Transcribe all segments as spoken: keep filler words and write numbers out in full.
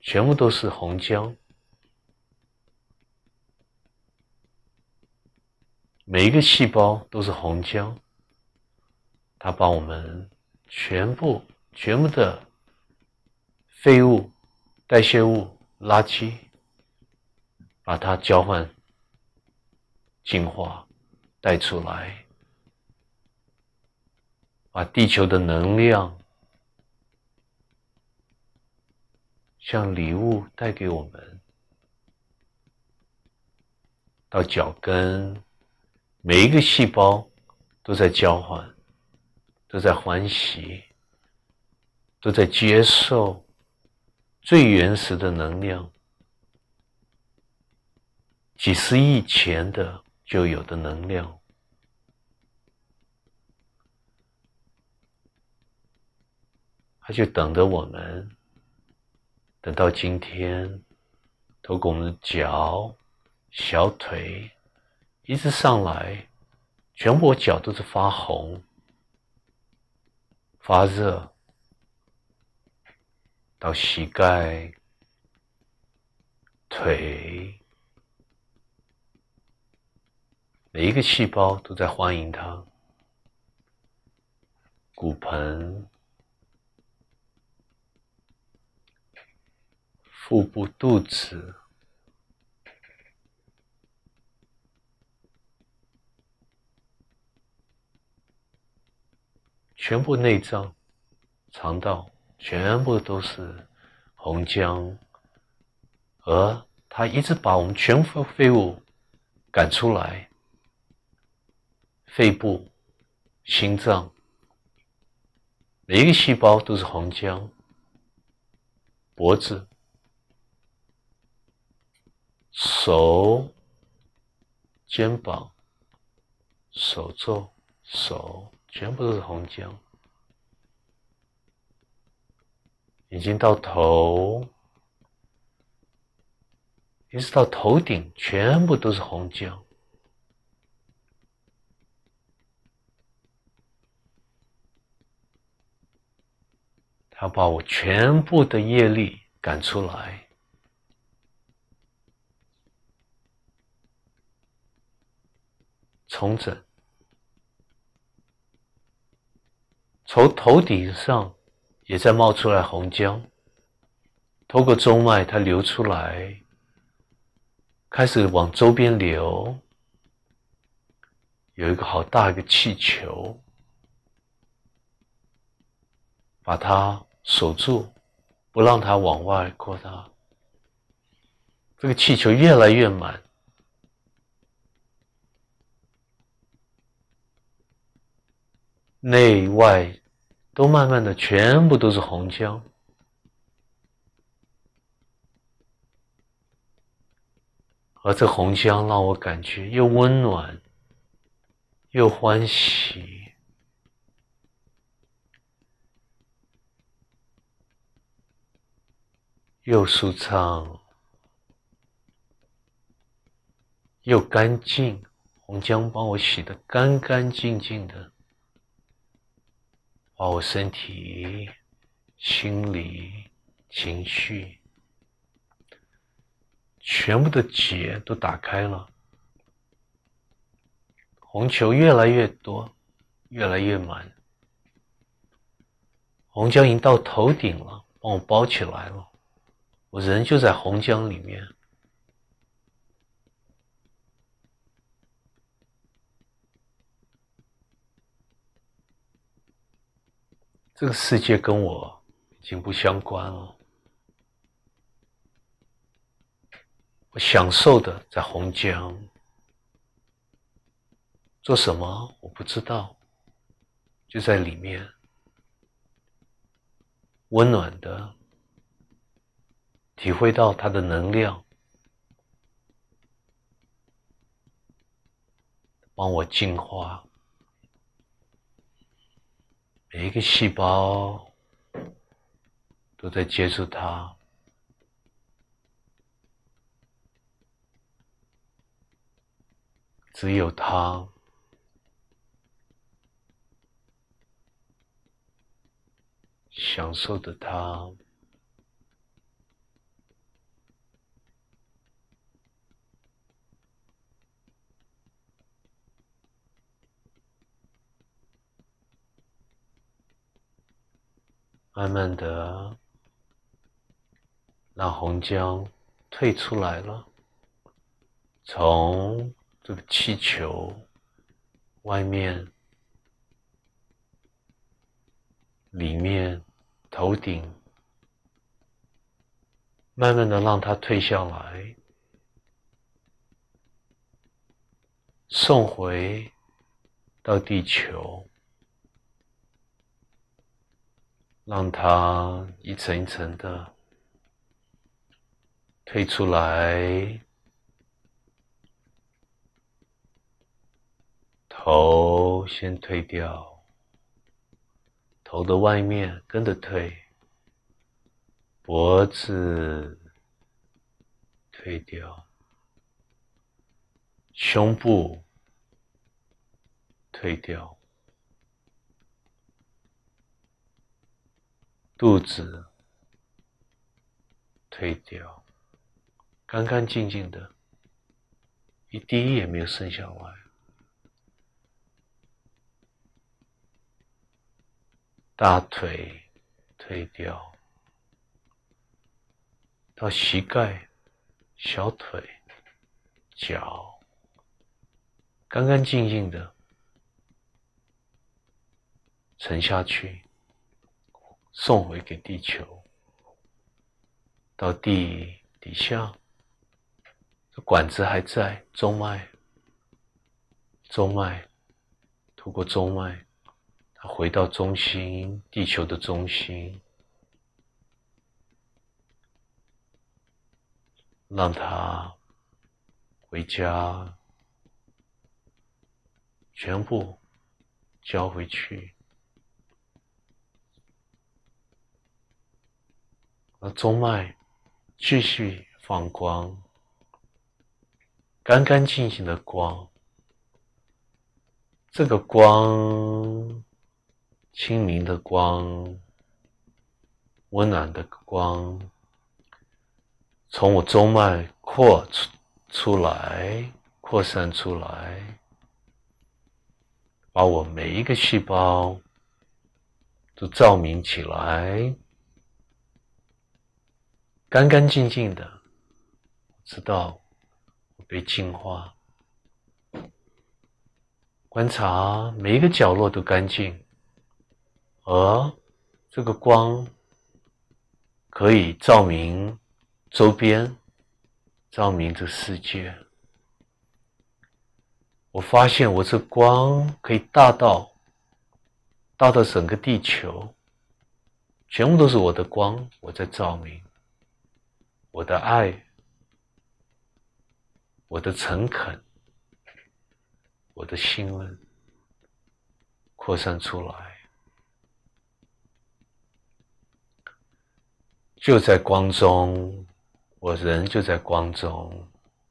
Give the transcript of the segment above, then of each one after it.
全部都是红浆，每一个细胞都是红浆，它把我们全部全部的废物、代谢物、垃圾，把它交换、净化、带出来，把地球的能量像礼物带给我们，到脚跟，每一个细胞都在交换，都在欢喜，都在接受最原始的能量，几十亿前的就有的能量。它就等着我们，等到今天，透过我们的脚、小腿，一直上来，全部脚都是发红、发热，到膝盖、腿，每一个细胞都在欢迎它。骨盆、腹部、肚子，全部内脏、肠道，全部都是红浆，而它一直把我们全部废物赶出来。肺部、心脏，每一个细胞都是红浆。脖子、手、肩膀、手肘、手，全部都是红浆。已经到头，一直到头顶，全部都是红浆。它把我全部的业力赶出来，重整。从头顶上也在冒出来红浆，透过中脉它流出来，开始往周边流，有一个好大一个气球，把它守住，不让它往外扩大。这个气球越来越满，内外都慢慢的全部都是红浆。而这红浆让我感觉又温暖，又欢喜，又舒畅，又干净。红浆帮我洗得干干净净的，把我身体、心理、情绪全部的结都打开了，红球越来越多，越来越满。红浆已经到头顶了，帮我包起来了，我人就在红浆里面。这个世界跟我已经不相关了，我享受的在红浆，做什么我不知道，就在里面，温暖的体会到它的能量，帮我净化每一个细胞，都在接触它。只有它享受的它， 慢慢的让红浆退出来了，从这个气球外面、里面、头顶，慢慢的让它退下来，送回到地球，让它一层一层的退出来，头先退掉，头的外面跟着退，脖子退掉，胸部退掉，肚子退掉，干干净净的，一滴也没有剩下来。大腿退掉，到膝盖、小腿、脚，干干净净的沉下去，送回给地球。到地底下，这管子还在，中脉，中脉，透过中脉，它回到中心，地球的中心，让它回家，全部交回去。而中脉继续放光，干干净净的光，这个光，清明的光，温暖的光，从我中脉扩出出来，扩散出来，把我每一个细胞都照明起来，干干净净的，知道我被净化。观察每一个角落都干净，而这个光可以照明周边，照明这世界。我发现我这光可以大到大到整个地球，全部都是我的光，我在照明。我的爱，我的诚恳，我的信任扩散出来，就在光中，我人就在光中。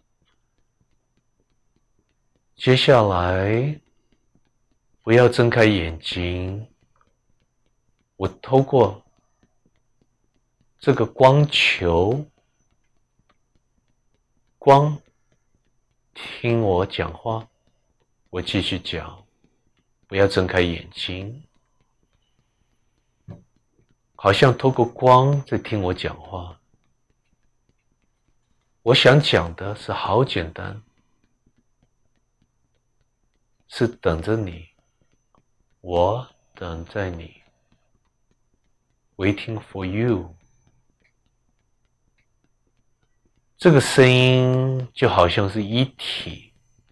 接下来不要睁开眼睛，我透过这个光球，光听我讲话，我继续讲，不要睁开眼睛，好像透过光在听我讲话。我想讲的是好简单，是等着你，我等在你 ，waiting for you。这个声音就好像是一体。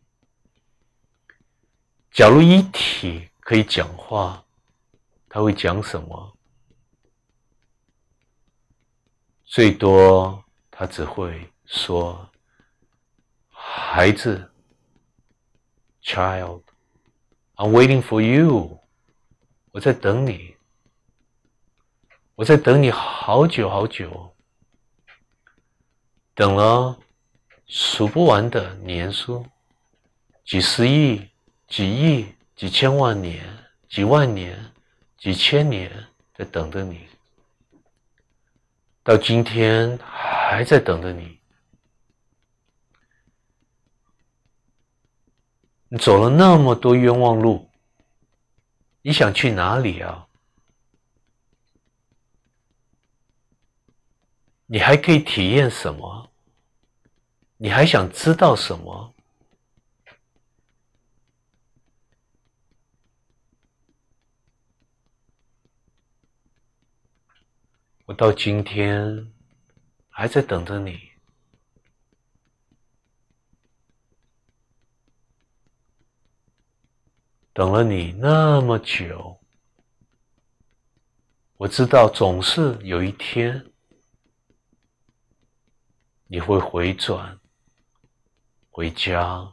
假如一体可以讲话，它会讲什么？最多它只会说，孩子 ，child， I'm waiting for you， 我在等你，我在等你好久好久。等了数不完的年数，几十亿、几亿、几千万年、几万年、几千年，在等着你。到今天还在等着你。你走了那么多冤枉路，你想去哪里啊？ 你还可以体验什么？你还想知道什么？我到今天还在等着你，等了你那么久。我知道总是有一天你会回转回家，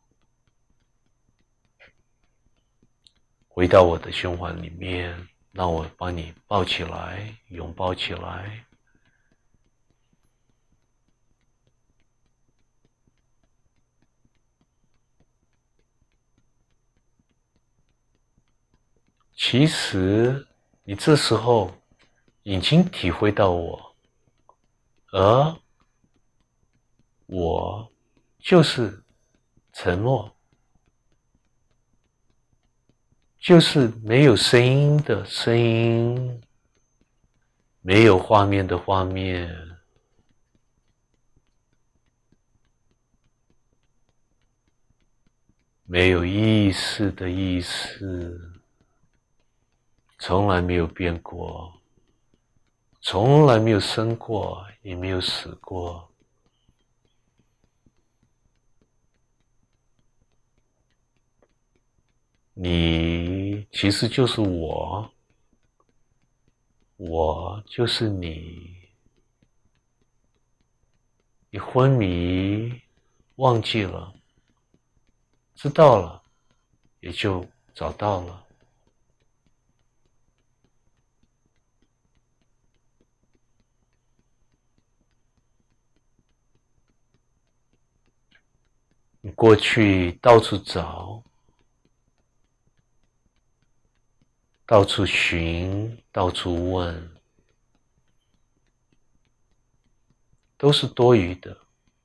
回到我的胸怀里面，让我把你抱起来，拥抱起来。其实你这时候已经体会到我，而我就是沉默，就是没有声音的声音，没有画面的画面，没有意识的意识，从来没有变过，从来没有生过，也没有死过。你其实就是我，我就是你。你昏迷，忘记了，知道了，也就找到了。你过去到处找，到处寻，到处问，都是多余的。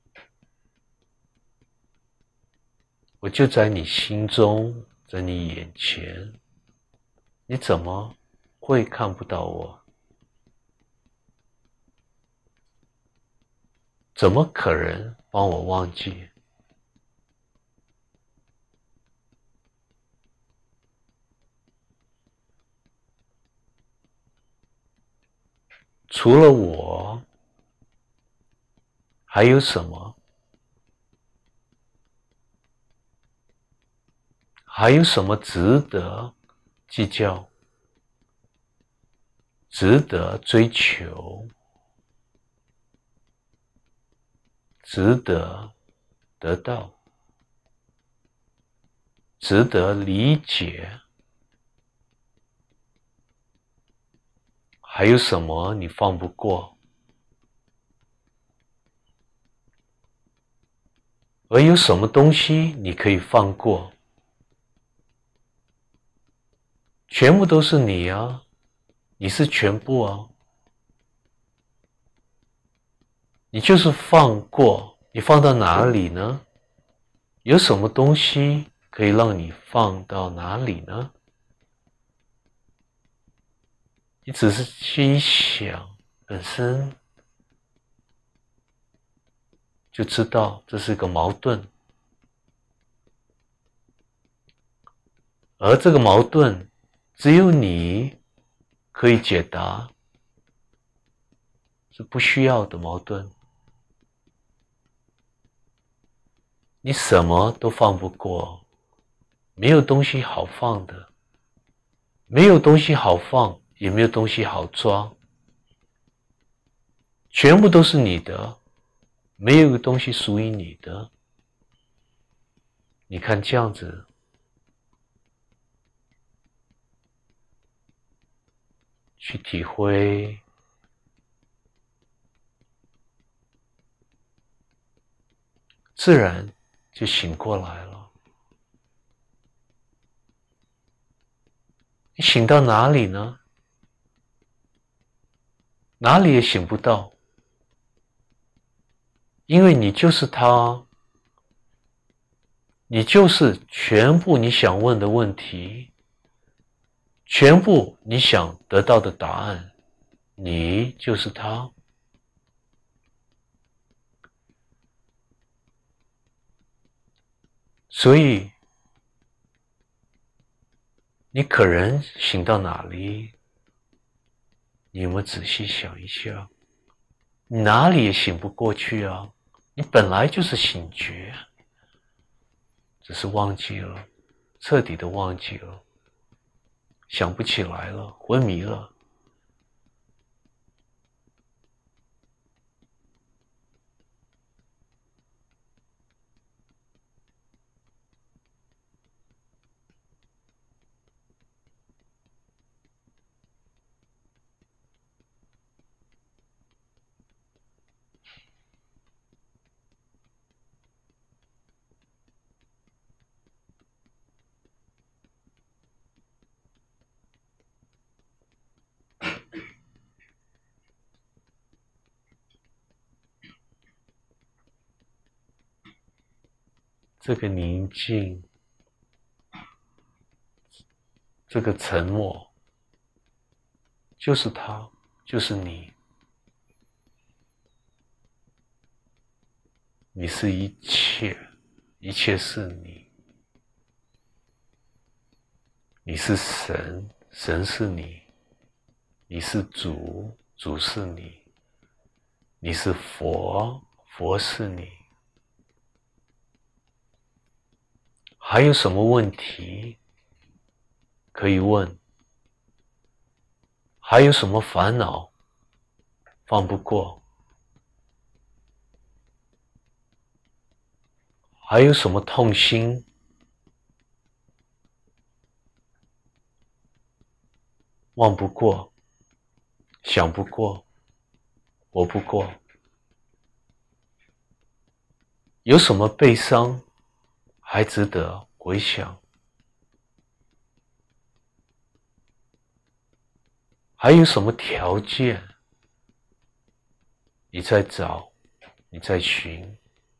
我就在你心中，在你眼前，你怎么会看不到我？怎么可能帮我忘记？除了我，还有什么？还有什么值得计较、值得追求、值得得到、值得理解？还有什么你放不过？而有什么东西你可以放过？全部都是你啊，你是全部啊。你就是放过，你放到哪里呢？有什么东西可以让你放到哪里呢？你只是去一想，本身就知道这是个矛盾，而这个矛盾只有你可以解答，是不需要的矛盾。你什么都放不过，没有东西好放的，没有东西好放，也没有东西好抓，全部都是你的，没有一个东西属于你的。你看这样子，去体会，自然就醒过来了。你醒到哪里呢？哪里也醒不到，因为你就是他，你就是全部你想问的问题，全部你想得到的答案，你就是他。 所以你可能醒到哪里，你有没有仔细想一下？你哪里也醒不过去啊，你本来就是醒觉，只是忘记了，彻底的忘记了，想不起来了，昏迷了。这个宁静，这个沉默，就是他，就是你。你是一切，一切是你。你是神，神是你。你是主，主是你。你是佛，佛是你。还有什么问题可以问？还有什么烦恼放不过？还有什么痛心忘不过？想不过？活不过？有什么悲伤还值得回想？还有什么条件你在找，你在寻，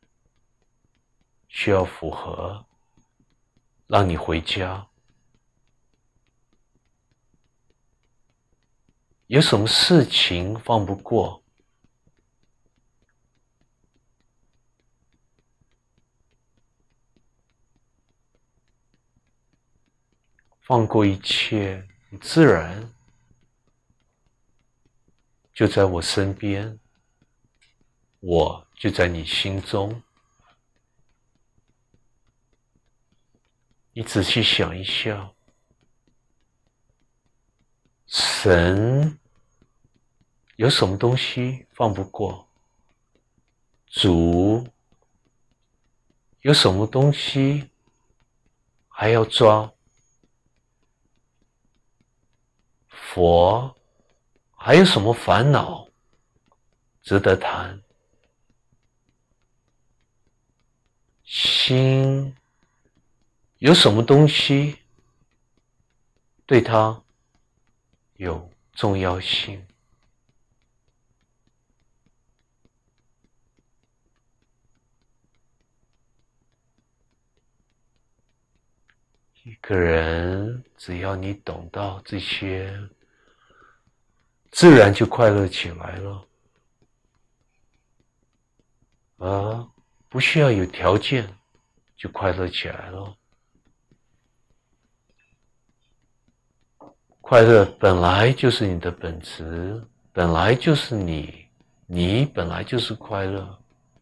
需要符合，让你回家？有什么事情放不过？放过一切，自然就在我身边，我就在你心中。你仔细想一下，神有什么东西放不过？主有什么东西还要抓？佛还有什么烦恼值得谈？心有什么东西对他有重要性？一个人只要你懂到这些，自然就快乐起来了，而不需要有条件就快乐起来了。快乐本来就是你的本质，本来就是你，你本来就是快乐。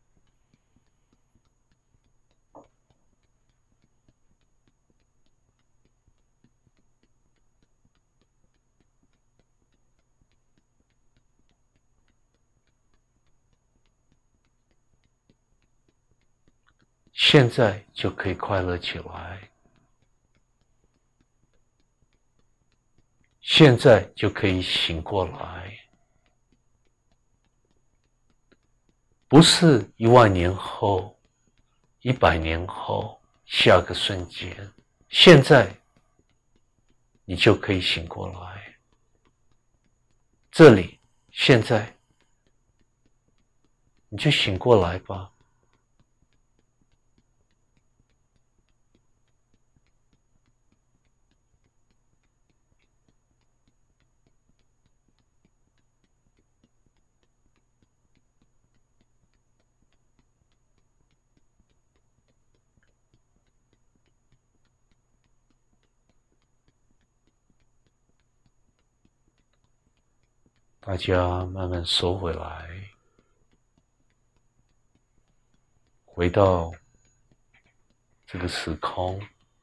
现在就可以快乐起来，现在就可以醒过来，不是一万年后，一百年后，下个瞬间，现在你就可以醒过来。这里，现在，你就醒过来吧。 大家慢慢收回来，回到这个时空，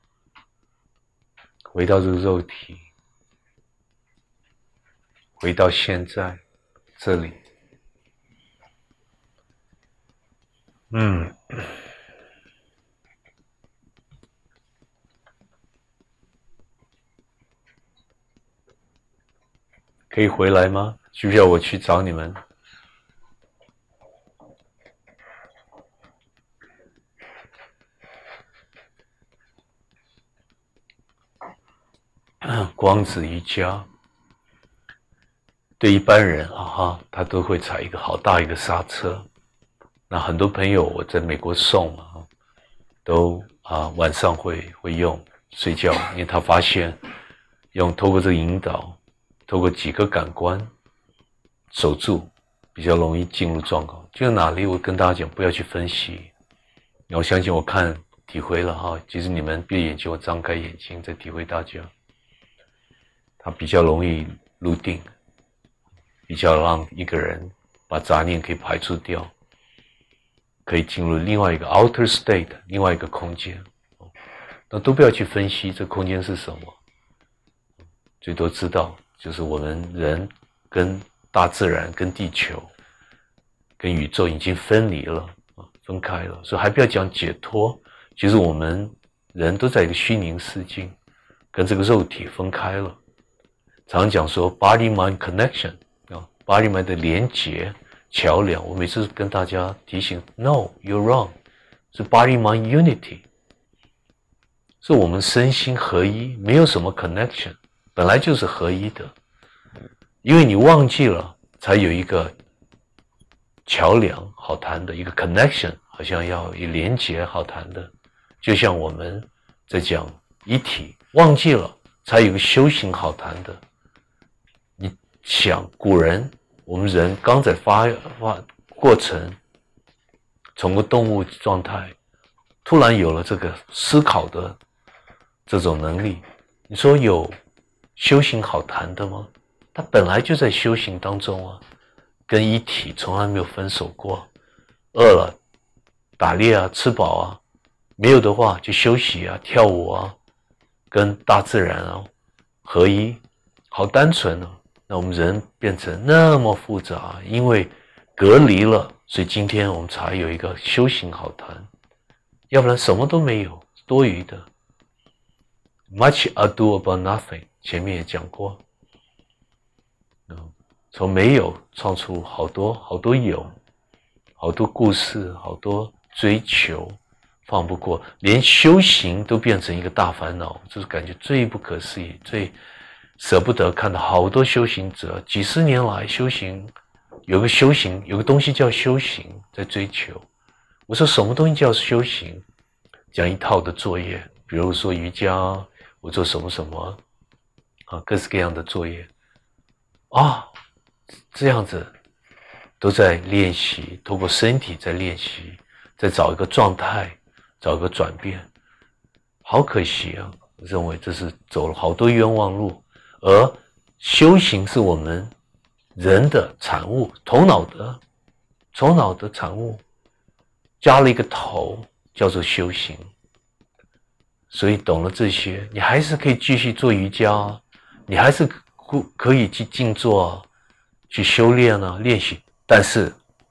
回到这个肉体，回到现在这里。嗯，可以回来吗？需不需要我去找你们？光子瑜伽对一般人啊哈，他都会踩一个好大一个刹车。那很多朋友我在美国送嘛，都啊晚上会会用睡觉，因为他发现用透过这个引导，透过几个感官守住，比较容易进入状况。就哪里我跟大家讲，不要去分析。我相信我看体会了哈，其实你们闭眼睛，我张开眼睛在体会大家。它比较容易入定，比较让一个人把杂念可以排除掉，可以进入另外一个 outer state， 另外一个空间。那都不要去分析这空间是什么，最多知道就是我们人跟大自然、跟地球、跟宇宙已经分离了，分开了，所以还不要讲解脱。其实我们人都在一个虚拟世界，跟这个肉体分开了。常讲说 body mind connection 啊 ，body mind 的连结桥梁。我每次跟大家提醒 ，no you're wrong， 是 body mind unity， 是我们身心合一，没有什么 connection， 本来就是合一的。因为你忘记了，才有一个桥梁好谈的，一个 connection 好像要一连结好谈的。就像我们在讲一体，忘记了才有个修行好谈的。你想古人，我们人刚在发发过程，从个动物状态，突然有了这个思考的这种能力，你说有修行好谈的吗？他本来就在修行当中啊，跟一体从来没有分手过。饿了打猎啊，吃饱啊，没有的话就休息啊，跳舞啊，跟大自然啊合一，好单纯啊。那我们人变成那么复杂，因为隔离了，所以今天我们才有一个修行好谈，要不然什么都没有，多余的。Much ado about nothing， 前面也讲过，从没有创出好多好多有，好多故事，好多追求，放不过，连修行都变成一个大烦恼，这是感觉最不可思议，最舍不得看到好多修行者几十年来修行，有个修行，有个东西叫修行，在追求。我说什么东西叫修行？讲一套的作业，比如说瑜伽，我做什么什么啊，各式各样的作业啊，这样子都在练习，透过身体在练习，在找一个状态，找一个转变。好可惜啊，我认为这是走了好多冤枉路。而修行是我们人的产物，头脑的头脑的产物，加了一个头叫做修行。所以懂了这些，你还是可以继续做瑜伽，你还是可以去静坐，去修炼啊，练习，但是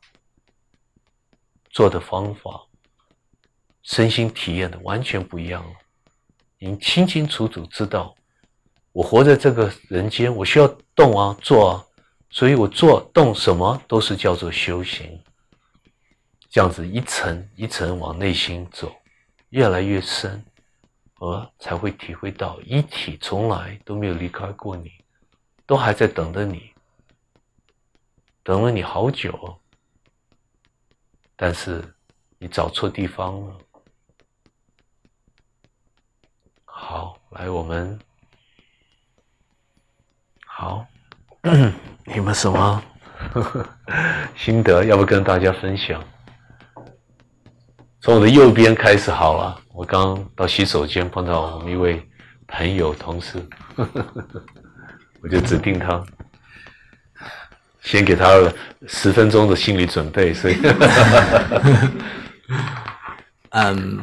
做的方法身心体验的完全不一样了。你清清楚楚知道，我活在这个人间，我需要动啊，做啊，所以我做动什么都是叫做修行。这样子一层一层往内心走，越来越深，而才会体会到一体从来都没有离开过你，都还在等着你，等了你好久，但是你找错地方了。好，来我们好，你们什么心得要不跟大家分享？从我的右边开始好了，我刚到洗手间碰到我们一位朋友同事，我就指定他。 先给他十分钟的心理准备，所以， 嗯，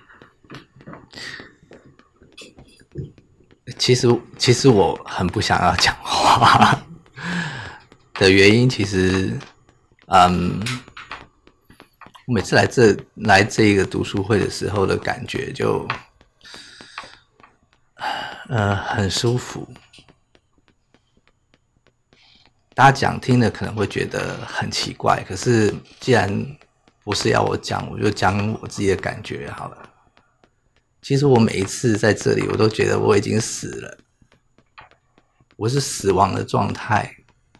其实其实我很不想要讲话的原因，其实，嗯，我每次来这来这个读书会的时候的感觉就，呃，很舒服。大家讲听了可能会觉得很奇怪，可是既然不是要我讲，我就讲我自己的感觉好了。其实我每一次在这里，我都觉得我已经死了，我是死亡的状态。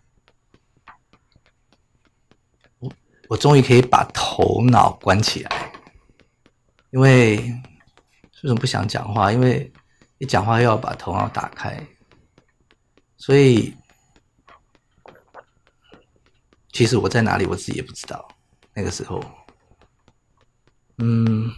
我我终于可以把头脑关起来，因为为什么不想讲话？因为一讲话又要把头脑打开，所以。其实我在哪里，我自己也不知道。那个时候，嗯，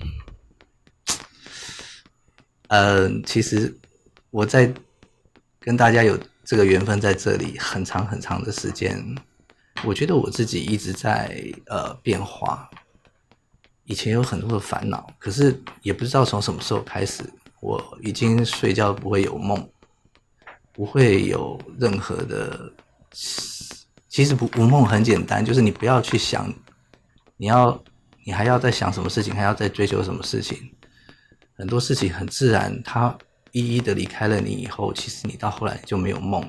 呃，其实我在跟大家有这个缘分在这里很长很长的时间，我觉得我自己一直在呃变化。以前有很多的烦恼，可是也不知道从什么时候开始，我已经睡觉不会有梦，不会有任何的。其实不无梦很简单，就是你不要去想，你要你还要在想什么事情，还要在追求什么事情，很多事情很自然，它一一的离开了你以后，其实你到后来就没有梦。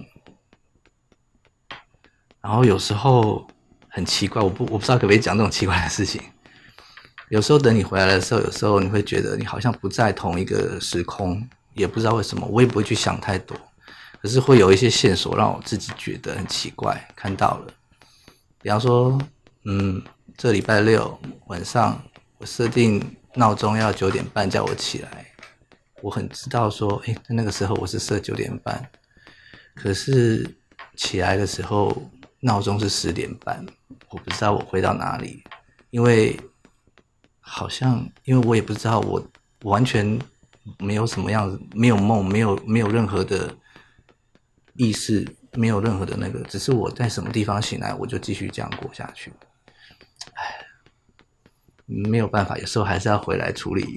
然后有时候很奇怪，我不我不知道可不可以讲这种奇怪的事情。有时候等你回来的时候，有时候你会觉得你好像不在同一个时空，也不知道为什么，我也不会去想太多。可是会有一些线索让我自己觉得很奇怪，看到了，比方说，嗯，这礼拜六晚上我设定闹钟要九点半叫我起来，我很知道说，诶，在那个时候我是设九点半，可是起来的时候闹钟是十点半，我不知道我回到哪里，因为好像因为我也不知道我完全没有什么样子，没有梦，没有没有任何的。意识没有任何的那个，只是我在什么地方醒来，我就继续这样过下去。唉，没有办法，有时候还是要回来处理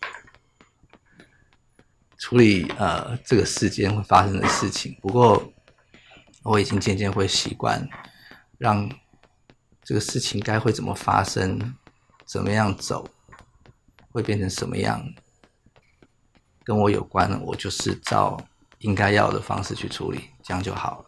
处理呃这个世间会发生的事情。不过我已经渐渐会习惯，让这个事情该会怎么发生，怎么样走，会变成什么样，跟我有关，我就是照。应该要的方式去处理，这样就好了。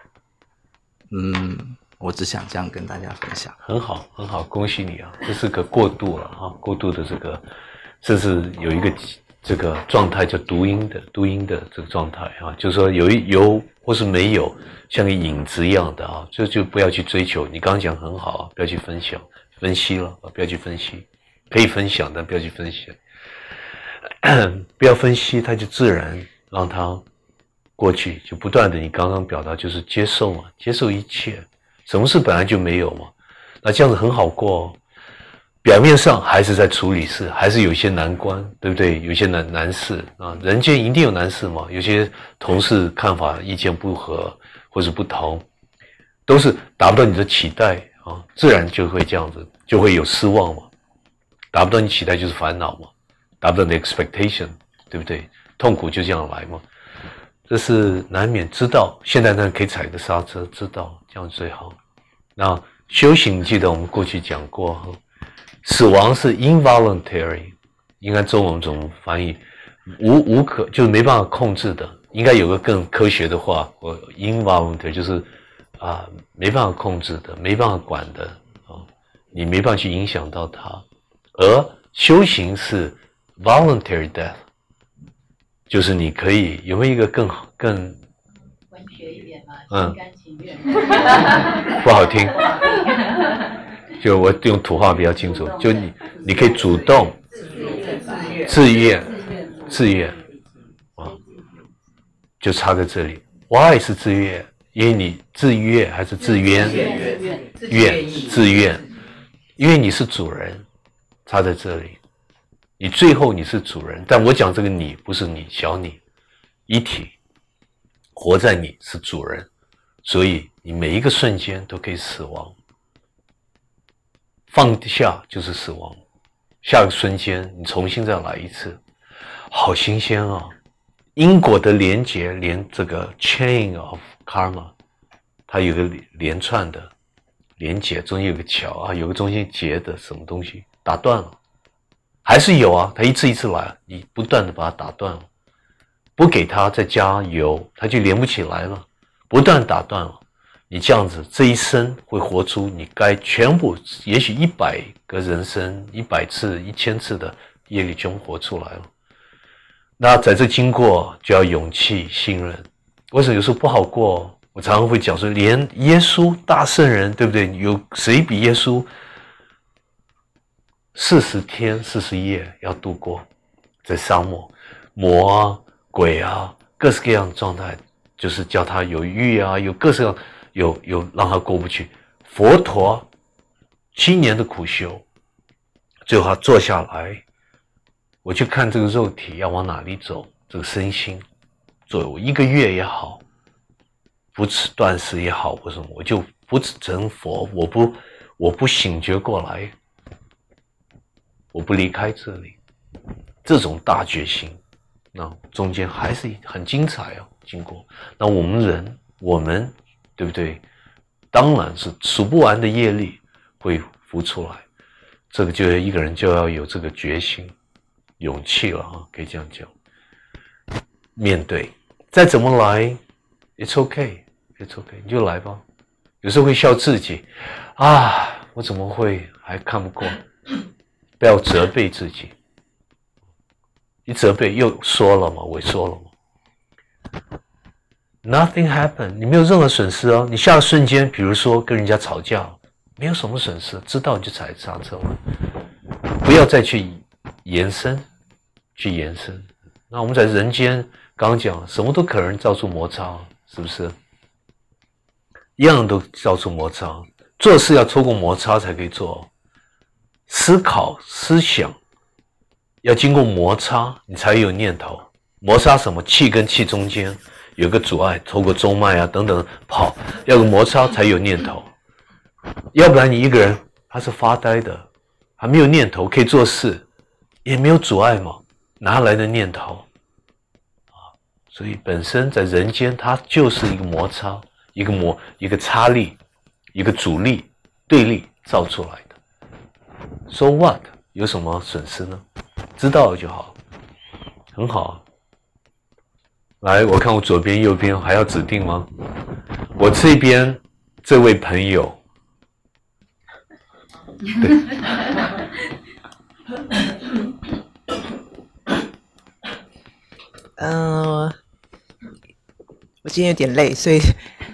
嗯，我只想这样跟大家分享。 很好，很好，恭喜你啊！这是个过渡了哈，过渡的这个，甚至有一个这个状态叫读音的读音的这个状态啊，就是说有一有或是没有，像个影子一样的啊，这就不要去追求。你刚刚讲很好啊，不要去分享分析了啊，不要去分析，可以分享，但不要去分析，不要分析，它就自然让它。过去就不断的，你刚刚表达就是接受嘛，接受一切，什么事本来就没有嘛，那这样子很好过哦。表面上还是在处理事，还是有一些难关，对不对？有一些难难事啊，人间一定有难事嘛。有些同事看法意见不合或是不同，都是达不到你的期待啊，自然就会这样子，就会有失望嘛。达不到你期待就是烦恼嘛，达不到你的 expectation， 对不对？痛苦就这样来嘛。这是难免知道，现在呢可以踩个刹车，知道这样最好。那修行，记得我们过去讲过，死亡是 involuntary， 应该中文怎么翻译？无无可就是没办法控制的，应该有个更科学的话，我 involuntary 就是啊、呃、没办法控制的，没办法管的啊、哦，你没办法去影响到它。而修行是 voluntary death。就是你可以有没有一个更好更文学一点嘛， 嗯， 心甘情愿， 不好听，就我用土话比较清楚，就你你可以主动、自愿、自愿啊，就差在这里。Why 是自愿？因为你自愿还是自愿？愿自愿，因为你是主人，差在这里。你最后你是主人，但我讲这个你不是你小你，一体活在你是主人，所以你每一个瞬间都可以死亡，放下就是死亡，下个瞬间你重新再来一次，好新鲜啊！因果的连结，连这个 chain of karma， 它有个连串的连结，中间有个桥啊，有个中间结的什么东西打断了，还是有啊，它一次一次来，你不断的把它打断了，不给它再加油，它就连不起来了，不断打断了。你这样子，这一生会活出你该全部，也许一百个人生，一百次、一千次的业力中活出来了。那在这经过就要勇气、信任。为什么有时候不好过？我常常会讲说，连耶稣大圣人，对不对？有谁比耶稣四十天、四十夜要度过在沙漠，魔啊、鬼啊，各式各样的状态，就是叫他有欲啊，有各式各样。有有让他过不去，佛陀七年的苦修，最后他坐下来，我去看这个肉体要往哪里走，这个身心，做我一个月也好，不吃断食也好，或什么，我就不成佛，我不我不醒觉过来，我不离开这里，这种大决心，那中间还是很精彩啊，经过，那我们人，我们。对不对？当然是数不完的业力会浮出来，这个就一个人就要有这个决心、勇气了啊，可以这样讲。面对，再怎么来 ，it's okay，it's okay， 你就来吧。有时候会笑自己啊，我怎么会还看不过？不要责备自己，一责备又说了嘛，我说了嘛。Nothing happened， 你没有任何损失哦。你下个瞬间，比如说跟人家吵架，没有什么损失，知道你就踩刹车了，不要再去延伸，去延伸。那我们在人间刚刚讲，什么都可能造出摩擦，是不是？一样都造出摩擦，做事要透过摩擦才可以做。思考、思想要经过摩擦，你才有念头。摩擦什么？气跟气中间。有个阻碍，透过中脉啊等等跑，要有摩擦才有念头，要不然你一个人他是发呆的，还没有念头可以做事，也没有阻碍嘛，哪来的念头啊？所以本身在人间，它就是一个摩擦，一个摩一个差力，一个阻力对立造出来的。So what？ 有什么损失呢？知道了就好，很好。来，我看我左边、右边还要指定吗？我这边这位朋友，对， 嗯、呃，我今天有点累，所以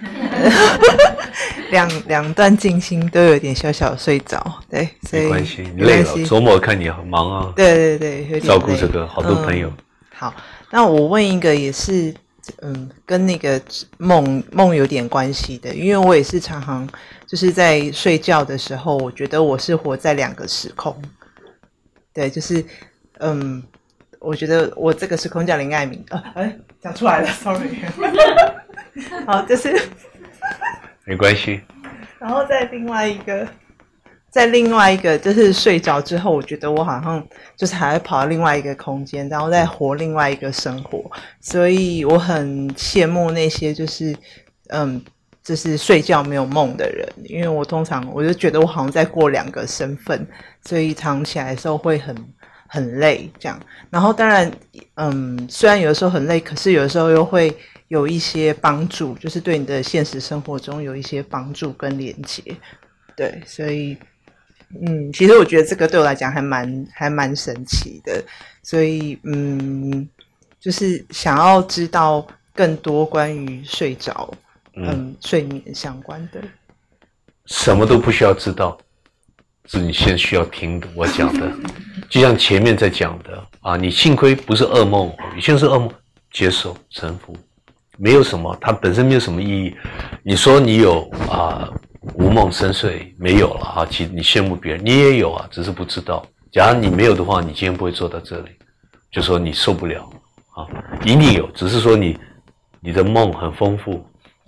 两两段静心都有点小小睡着，对，所以没关系，你累了。周末看你很忙啊， 对对对，有点累照顾这个好多朋友。 嗯、好。那我问一个也是，嗯，跟那个梦梦有点关系的，因为我也是常常就是在睡觉的时候，我觉得我是活在两个时空。对，就是，嗯，我觉得我这个时空叫林爱民，啊，哎，讲出来了 ，sorry。好，就是没关系。 然后在另外一个。在另外一个就是睡着之后，我觉得我好像就是还会跑到另外一个空间，然后再活另外一个生活，所以我很羡慕那些就是嗯，就是睡觉没有梦的人，因为我通常我就觉得我好像在过两个身份，所以躺起来的时候会很很累这样。然后当然嗯，虽然有的时候很累，可是有的时候又会有一些帮助，就是对你的现实生活中有一些帮助跟连结。对，所以嗯，其实我觉得这个对我来讲还蛮还蛮神奇的，所以嗯，就是想要知道更多关于睡着、嗯, 嗯睡眠相关的。 什么都不需要知道，是你先需要听我讲的，就像前面在讲的啊，你幸亏不是噩梦，你现在是噩梦，接受臣服，没有什么，它本身没有什么意义。你说你有啊？无梦深睡没有了啊！其实你羡慕别人，你也有啊，只是不知道。假如你没有的话，你今天不会坐到这里。就说你受不了啊，一定有，只是说你你的梦很丰富，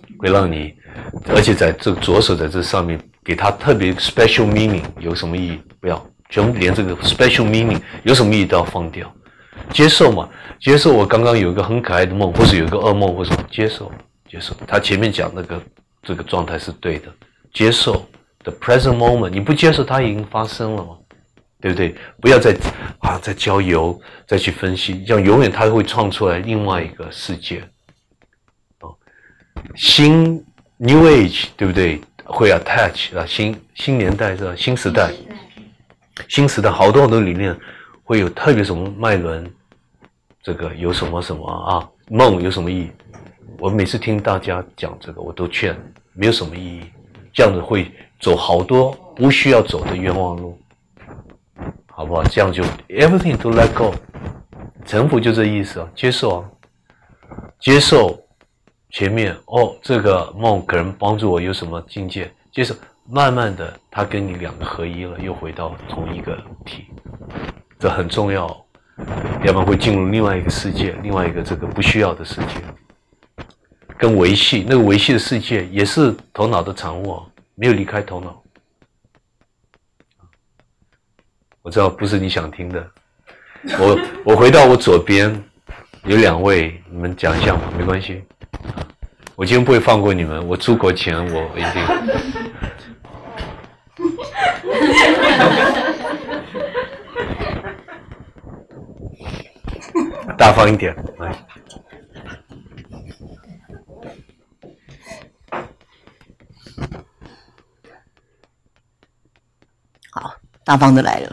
会让你，而且在这个左手在这上面给它特别 special meaning 有什么意义？不要，全部连这个 special meaning 有什么意义都要放掉。接受嘛，接受我刚刚有一个很可爱的梦，或是有一个噩梦，或什么，接受，接受。他前面讲那个这个状态是对的，接受 the present moment， 你不接受它已经发生了嘛，对不对？不要再啊再浇油，再去分析，这样永远它会创出来另外一个世界。哦，新 New Age 对不对？会 attach 啊，新新年代是吧？新时代，新时代好多好多理念会有特别什么脉轮。这个有什么什么啊？梦有什么意义？我每次听大家讲这个，我都劝没有什么意义，这样子会走好多不需要走的冤枉路，好不好？这样就 everything to let go， 臣服就这意思啊，接受啊，接受前面哦，这个梦可能帮助我有什么境界，接受，慢慢的它跟你两个合一了，又回到同一个体，这很重要。要不然会进入另外一个世界，另外一个这个不需要的世界，跟维系那个维系的世界也是头脑的产物，没有离开头脑。我知道不是你想听的，我我回到我左边有两位，你们讲一下嘛，没关系。我今天不会放过你们，我出国前我一定。大方一点，来。 好，大方的来了。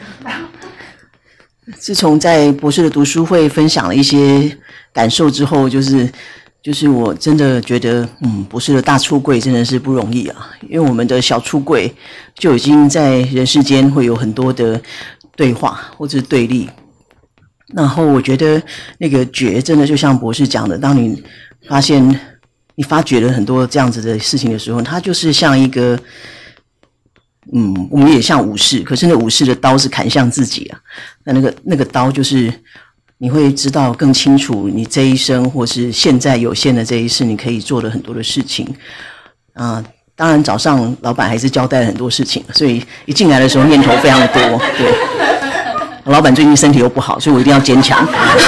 自从在博士的读书会分享了一些感受之后，就是就是我真的觉得，嗯，博士的大出柜真的是不容易啊，因为我们的小出柜就已经在人世间会有很多的对话或者是对立。然后我觉得那个觉真的就像博士讲的，当你发现你发觉了很多这样子的事情的时候，它就是像一个嗯，我们也像武士，可是那武士的刀是砍向自己啊，那那个那个刀就是你会知道更清楚你这一生或是现在有限的这一世你可以做的很多的事情啊、呃。当然早上老板还是交代了很多事情，所以一进来的时候念头非常的多，对。老板最近身体又不好，所以我一定要坚强。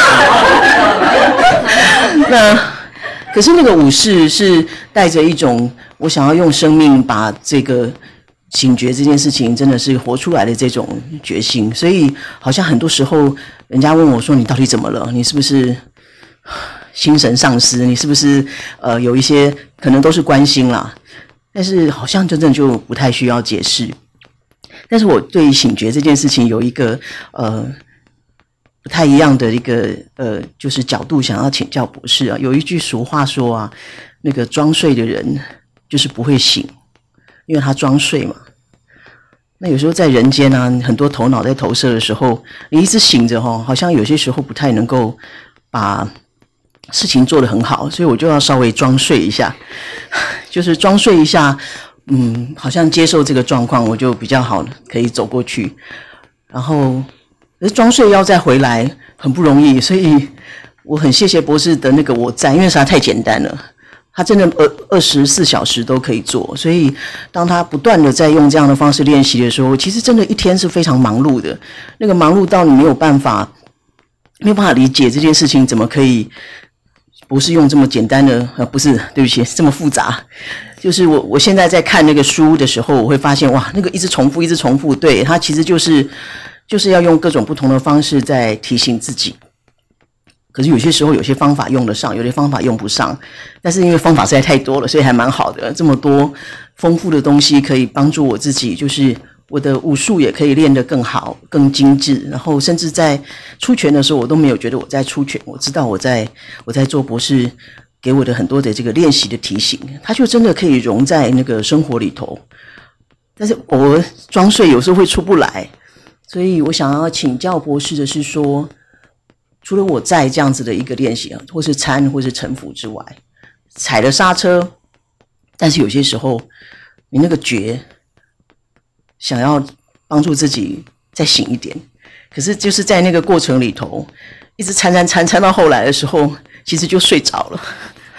那可是那个武士是带着一种我想要用生命把这个醒觉这件事情真的是活出来的这种决心，所以好像很多时候人家问我说你到底怎么了？你是不是心神丧失？你是不是呃有一些可能都是关心啦，但是好像真正就不太需要解释。但是我对醒觉这件事情有一个呃不太一样的一个呃就是角度想要请教博士啊。有一句俗话说啊，那个装睡的人就是不会醒，因为他装睡嘛。那有时候在人间啊，很多头脑在投射的时候，你一直醒着齁，好像有些时候不太能够把事情做得很好，所以我就要稍微装睡一下，就是装睡一下。嗯，好像接受这个状况，我就比较好可以走过去。然后，可是装睡要再回来很不容易，所以我很谢谢博士的那个我在，因为实在太简单了，他真的二二十四小时都可以做。所以，当他不断的在用这样的方式练习的时候，其实真的一天是非常忙碌的。那个忙碌到你没有办法，没有办法理解这件事情怎么可以。不是用这么简单的，呃，不是，对不起，这么复杂。就是我我现在在看那个书的时候，我会发现，哇，那个一直重复，一直重复，对，它其实就是就是要用各种不同的方式在提醒自己。可是有些时候，有些方法用得上，有些方法用不上。但是因为方法实在太多了，所以还蛮好的。这么多丰富的东西可以帮助我自己，就是我的武术也可以练得更好、更精致。然后甚至在出拳的时候，我都没有觉得我在出拳，我知道我在我在做博士给我的很多的这个练习的提醒，它就真的可以融在那个生活里头。但是我装睡有时候会出不来，所以我想要请教博士的是说，除了我在这样子的一个练习，或是参或是臣服之外，踩了刹车，但是有些时候你那个觉想要帮助自己再醒一点，可是就是在那个过程里头一直参参参参到后来的时候，其实就睡着了。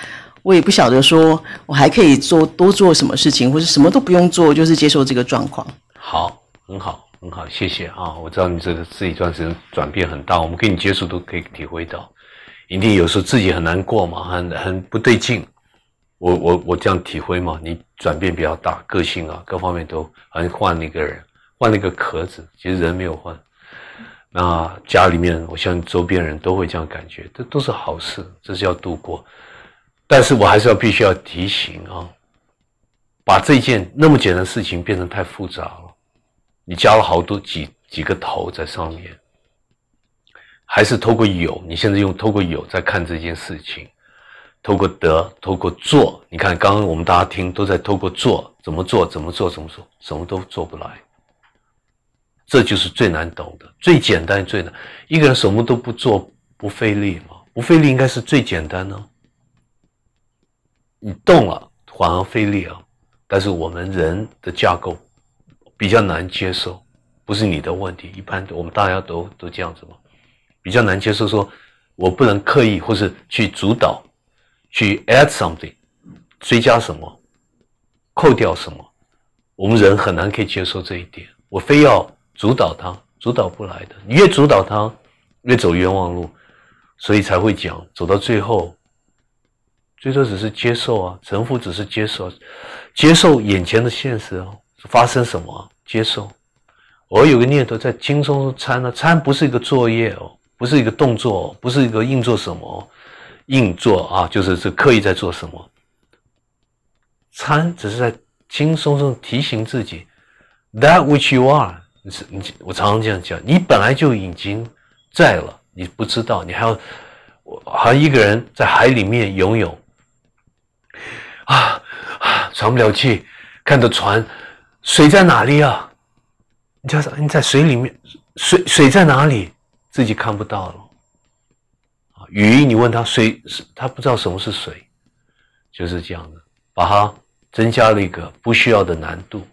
我也不晓得说我还可以做多做什么事情，或是什么都不用做，就是接受这个状况。 好，很好，很好，谢谢啊！我知道你这个这一段时间转变很大，我们跟你接触都可以体会到，一定有时候自己很难过嘛，很很不对劲。我我我这样体会嘛，你转变比较大，个性啊各方面都好像换了一个人，换了一个壳子，其实人没有换。那家里面，我相信周边人都会这样感觉，这都是好事，这是要度过。但是我还是要必须要提醒啊，把这件那么简单的事情变成太复杂了，你加了好多几几个头在上面，还是透过有，你现在用透过有在看这件事情。透过得，透过做，你看刚刚我们大家听都在透过做，怎么做，怎么做，怎么做，什么都做不来。这就是最难懂的，最简单最难。一个人什么都不做，不费力嘛？不费力应该是最简单呢。你动了，反而费力啊。但是我们人的架构比较难接受，不是你的问题，一般我们大家都都这样子嘛，比较难接受说，我不能刻意或是去主导。去 add something， 追加什么，扣掉什么，我们人很难可以接受这一点。我非要主导它，主导不来的。你越主导它，越走冤枉路，所以才会讲走到最后，最多只是接受啊，臣服只是接受，接受眼前的现实哦，发生什么、啊、接受。我有个念头在轻松中参啊，参不是一个作业哦，不是一个动作、哦，不是一个硬做什么、哦。硬做啊，就是是刻意在做什么。参只是在轻松中提醒自己 ，that which you are， 你你我常常这样讲，你本来就已经在了，你不知道，你还要好像一个人在海里面游泳，啊啊，喘不了气，看着船，水在哪里啊？你加上你在水里面，水水在哪里？自己看不到了。鱼，你问他水，他不知道什么是水，就是这样的，把它增加了一个不需要的难度，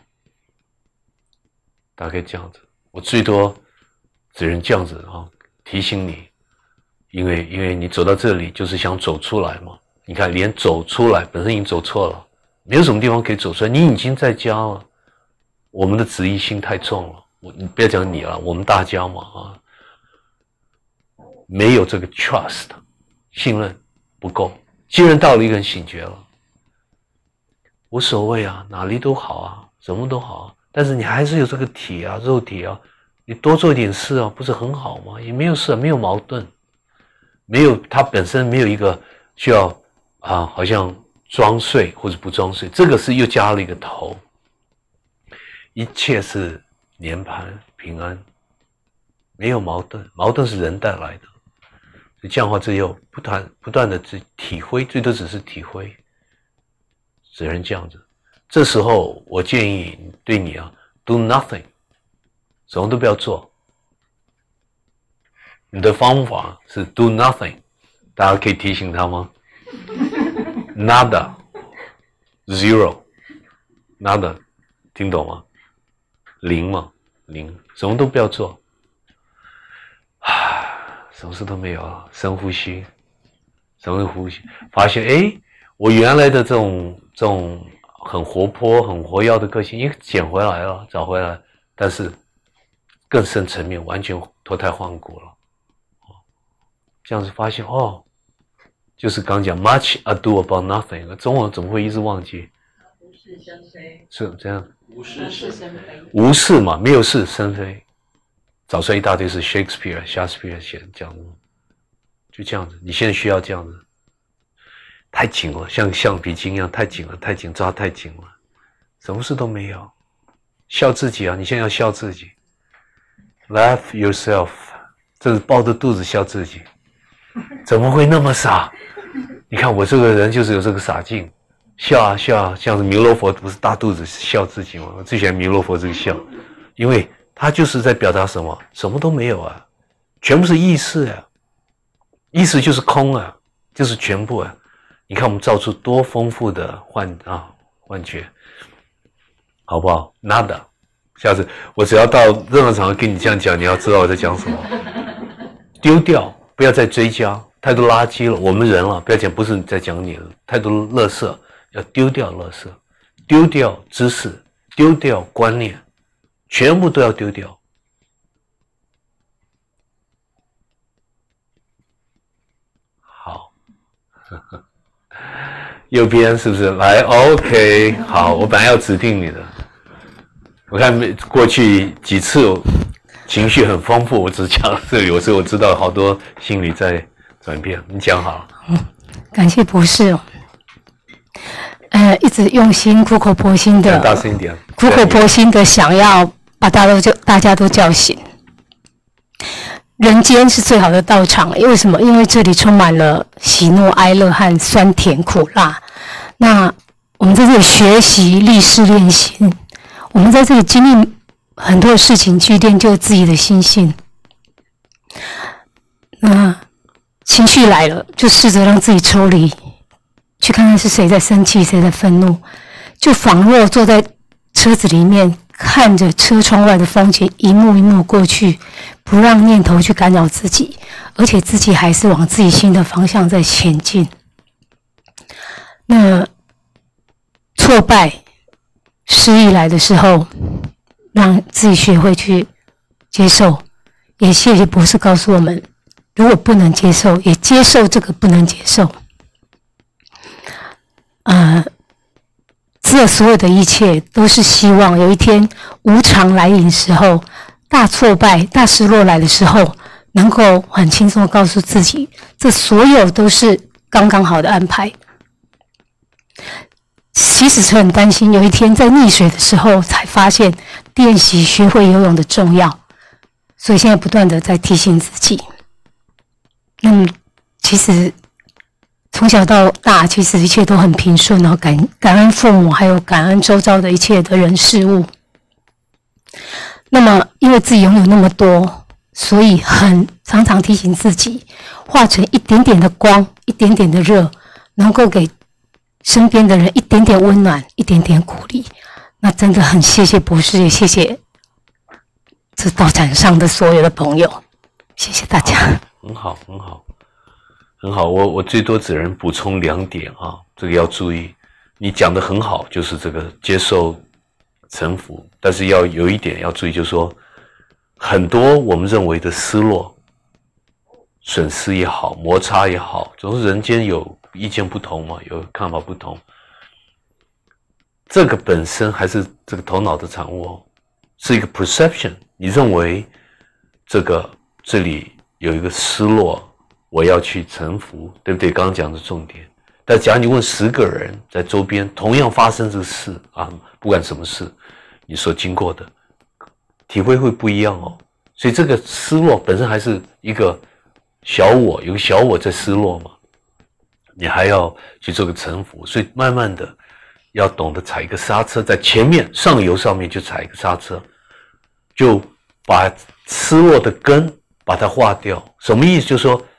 大概这样子。我最多只能这样子啊，提醒你，因为因为你走到这里就是想走出来嘛。你看，连走出来本身已经走错了，没有什么地方可以走出来，你已经在家了。我们的旨意心太重了，我你不要讲你了，我们大家嘛啊。没有这个 trust， 信任不够。既然到了一个人醒觉了，无所谓啊，哪里都好啊，什么都好啊，但是你还是有这个体啊，肉体啊，你多做一点事啊，不是很好吗？也没有事、啊，没有矛盾，没有它本身没有一个需要啊，好像装睡或者不装睡，这个是又加了一个头，一切是年盘平安，没有矛盾，矛盾是人带来的。这样的话，只有不断不断的去体会，最多只是体会，只能这样子。这时候，我建议对你啊 ，do nothing， 什么都不要做。你的方法是 do nothing， 大家可以提醒他吗 ？Nada， zero， nada， 听懂吗？零嘛，零，什么都不要做。什么事都没有了，深呼吸，深呼吸，发现哎，我原来的这种这种很活泼、很活跃的个性，也捡回来了，找回来，但是更深层面完全脱胎换骨了。这样子发现哦，就是刚讲 much ado about nothing， 中文怎么会一直忘记？ 无事生非， 是这样， 无事生非， 无事嘛，没有事生非。找出来一大堆是 Shakespeare、Shakespeare 写的这样子，就这样子。你现在需要这样子，太紧了，像橡皮筋一样，太紧了，太紧，抓太紧了，什么事都没有。笑自己啊，你现在要笑自己 ，laugh yourself， 这是抱着肚子笑自己，怎么会那么傻？你看我这个人就是有这个傻劲，笑啊笑啊，像是弥勒佛不是大肚子笑自己吗？我最喜欢弥勒佛这个笑，因为他就是在表达什么？什么都没有啊，全部是意识啊，意识就是空啊，就是全部啊。你看我们造出多丰富的幻啊幻觉，好不好 ？Nada， 下次我只要到任何场合跟你这样讲，你要知道我在讲什么。丢掉，不要再追加， 太多垃圾了。我们人了，不要讲，不是在讲你了，太多垃圾，要丢掉垃圾，丢掉知识，丢掉观念，全部都要丢掉。好，右边是不是？来 ，OK， 好，我本来要指定你的。我看过去几次情绪很丰富，我只讲这里，有时候我知道好多心理在转变。你讲好了。 嗯，感谢博士哦。呃，一直用心、苦口婆心的， 大声一点， 苦口婆心的想要把大家都叫大家都叫醒。人间是最好的道场，因为什么？因为这里充满了喜怒哀乐和酸甜苦辣。那我们在这里学习立誓练心。我们在这里经历很多事情，去练就自己的心性。那情绪来了，就试着让自己抽离，去看看是谁在生气，谁在愤怒。就仿若坐在车子里面，看着车窗外的风景一幕一幕过去，不让念头去干扰自己，而且自己还是往自己心的方向在前进。那挫败失意来的时候，让自己学会去接受。也谢谢博士告诉我们，如果不能接受，也接受这个不能接受。呃，这所有的一切都是希望有一天无常来临的时候，大挫败、大失落来的时候，能够很轻松地告诉自己，这所有都是刚刚好的安排。其实是很担心，有一天在溺水的时候，才发现练习学会游泳的重要。所以现在不断的在提醒自己。嗯，其实从小到大，其实一切都很平顺，然后感感恩父母，还有感恩周遭的一切的人事物。那么，因为自己拥有那么多，所以很常常提醒自己，化成一点点的光，一点点的热，能够给身边的人一点点温暖，一点点鼓励。那真的很谢谢博士，也谢谢这道场上的所有的朋友，谢谢大家。 很好，很好，很好。我我最多只能补充两点啊，这个要注意。你讲的很好，就是这个接受、臣服，但是要有一点要注意，就是说，很多我们认为的失落、损失也好，摩擦也好，总是人间有意见不同嘛，有看法不同。这个本身还是这个头脑的产物哦，是一个 perception。你认为这个这里有一个失落，我要去臣服，对不对？刚刚讲的重点。但假如你问十个人在周边同样发生这个事啊，不管什么事，你所经过的体会会不一样哦。所以这个失落本身还是一个小我，有个小我在失落嘛，你还要去做个臣服，所以慢慢的要懂得踩一个刹车，在前面上游上面就踩一个刹车，就把失落的根把它化掉。什么意思？就是说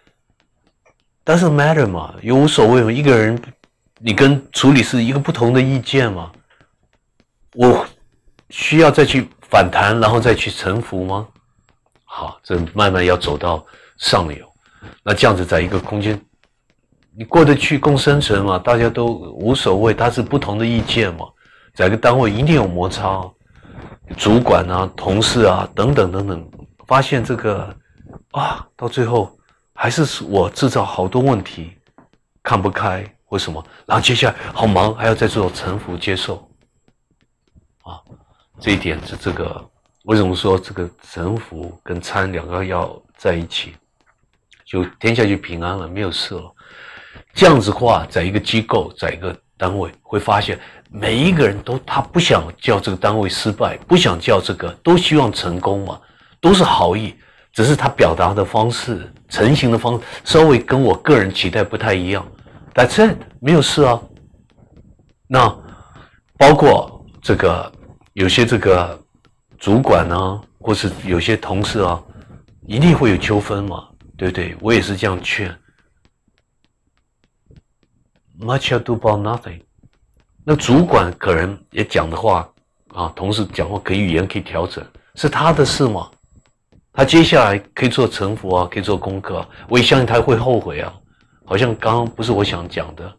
doesn't matter 嘛，也无所谓嘛。一个人你跟处理是一个不同的意见嘛，我需要再去反弹，然后再去臣服吗？好，这慢慢要走到上游。那这样子在一个空间，你过得去共生存嘛，大家都无所谓，它是不同的意见嘛。在一个单位一定有摩擦，主管啊、同事啊等等等等，发现这个啊，到最后还是我制造好多问题，看不开或什么，然后接下来好忙，还要再做臣服接受啊，这一点是这个为什么说这个臣服跟参两个要在一起，就天下就平安了，没有事了。这样子的话，在一个机构，在一个单位，会发现每一个人都他不想叫这个单位失败，不想叫这个，都希望成功嘛，都是好意，只是他表达的方式、成型的方式稍微跟我个人期待不太一样。That's it， 没有事啊。那包括这个有些这个主管啊，或是有些同事啊，一定会有纠纷嘛，对不对？我也是这样劝。Much ado about nothing。那主管可能也讲的话啊，同事讲话可以语言可以调整，是他的事嘛？ 他接下来可以做臣服啊，可以做功课啊，我也相信他会后悔啊，好像刚刚不是我想讲的。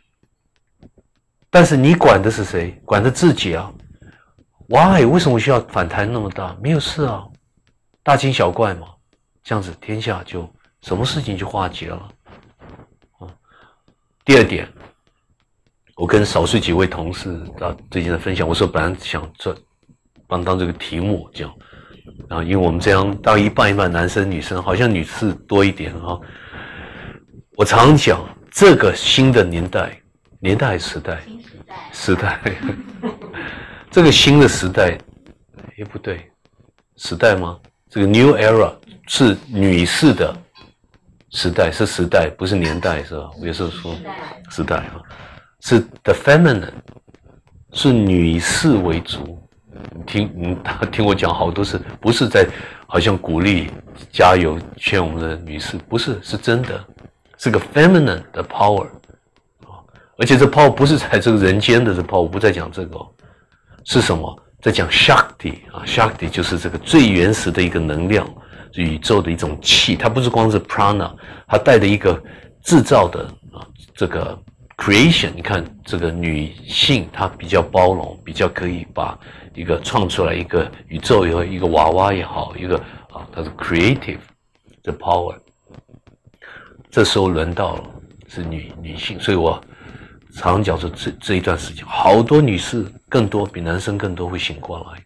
但是你管的是谁？管的自己啊。Why？ 为什么需要反弹那么大？没有事啊，大惊小怪嘛，这样子天下就什么事情就化解了。啊，第二点，我跟少数几位同事啊最近的分享，我说本来想做帮当这个题目讲，啊，因为我们这样到一半一半男生女生，好像女士多一点啊。我常讲这个新的年代，年代还是时代？ 新时代。 时代。这个新的时代，也不对，时代吗？这个 new era 是女士的时代，是时代，不是年代，是吧？我有时候说时代啊，是 the feminine， 是女士为主。你听，你听我讲好多次，不是在好像鼓励、加油、劝我们的女士，不是，是真的，是个 feminine 的 power 啊，而且这 power 不是在这个人间的这 power， 我不再讲这个哦。是什么？在讲 Shakti 啊 ，Shakti 就是这个最原始的一个能量，宇宙的一种气。它不是光是 prana， 它带的一个制造的啊，这个 creation。你看这个女性，她比较包容，比较可以把一个创出来一个宇宙也好，一个娃娃也好，一个啊，它是 creative 的 power。这时候轮到了是女女性，所以我常常讲说这这一段时间，好多女士更多比男生更多会醒过来。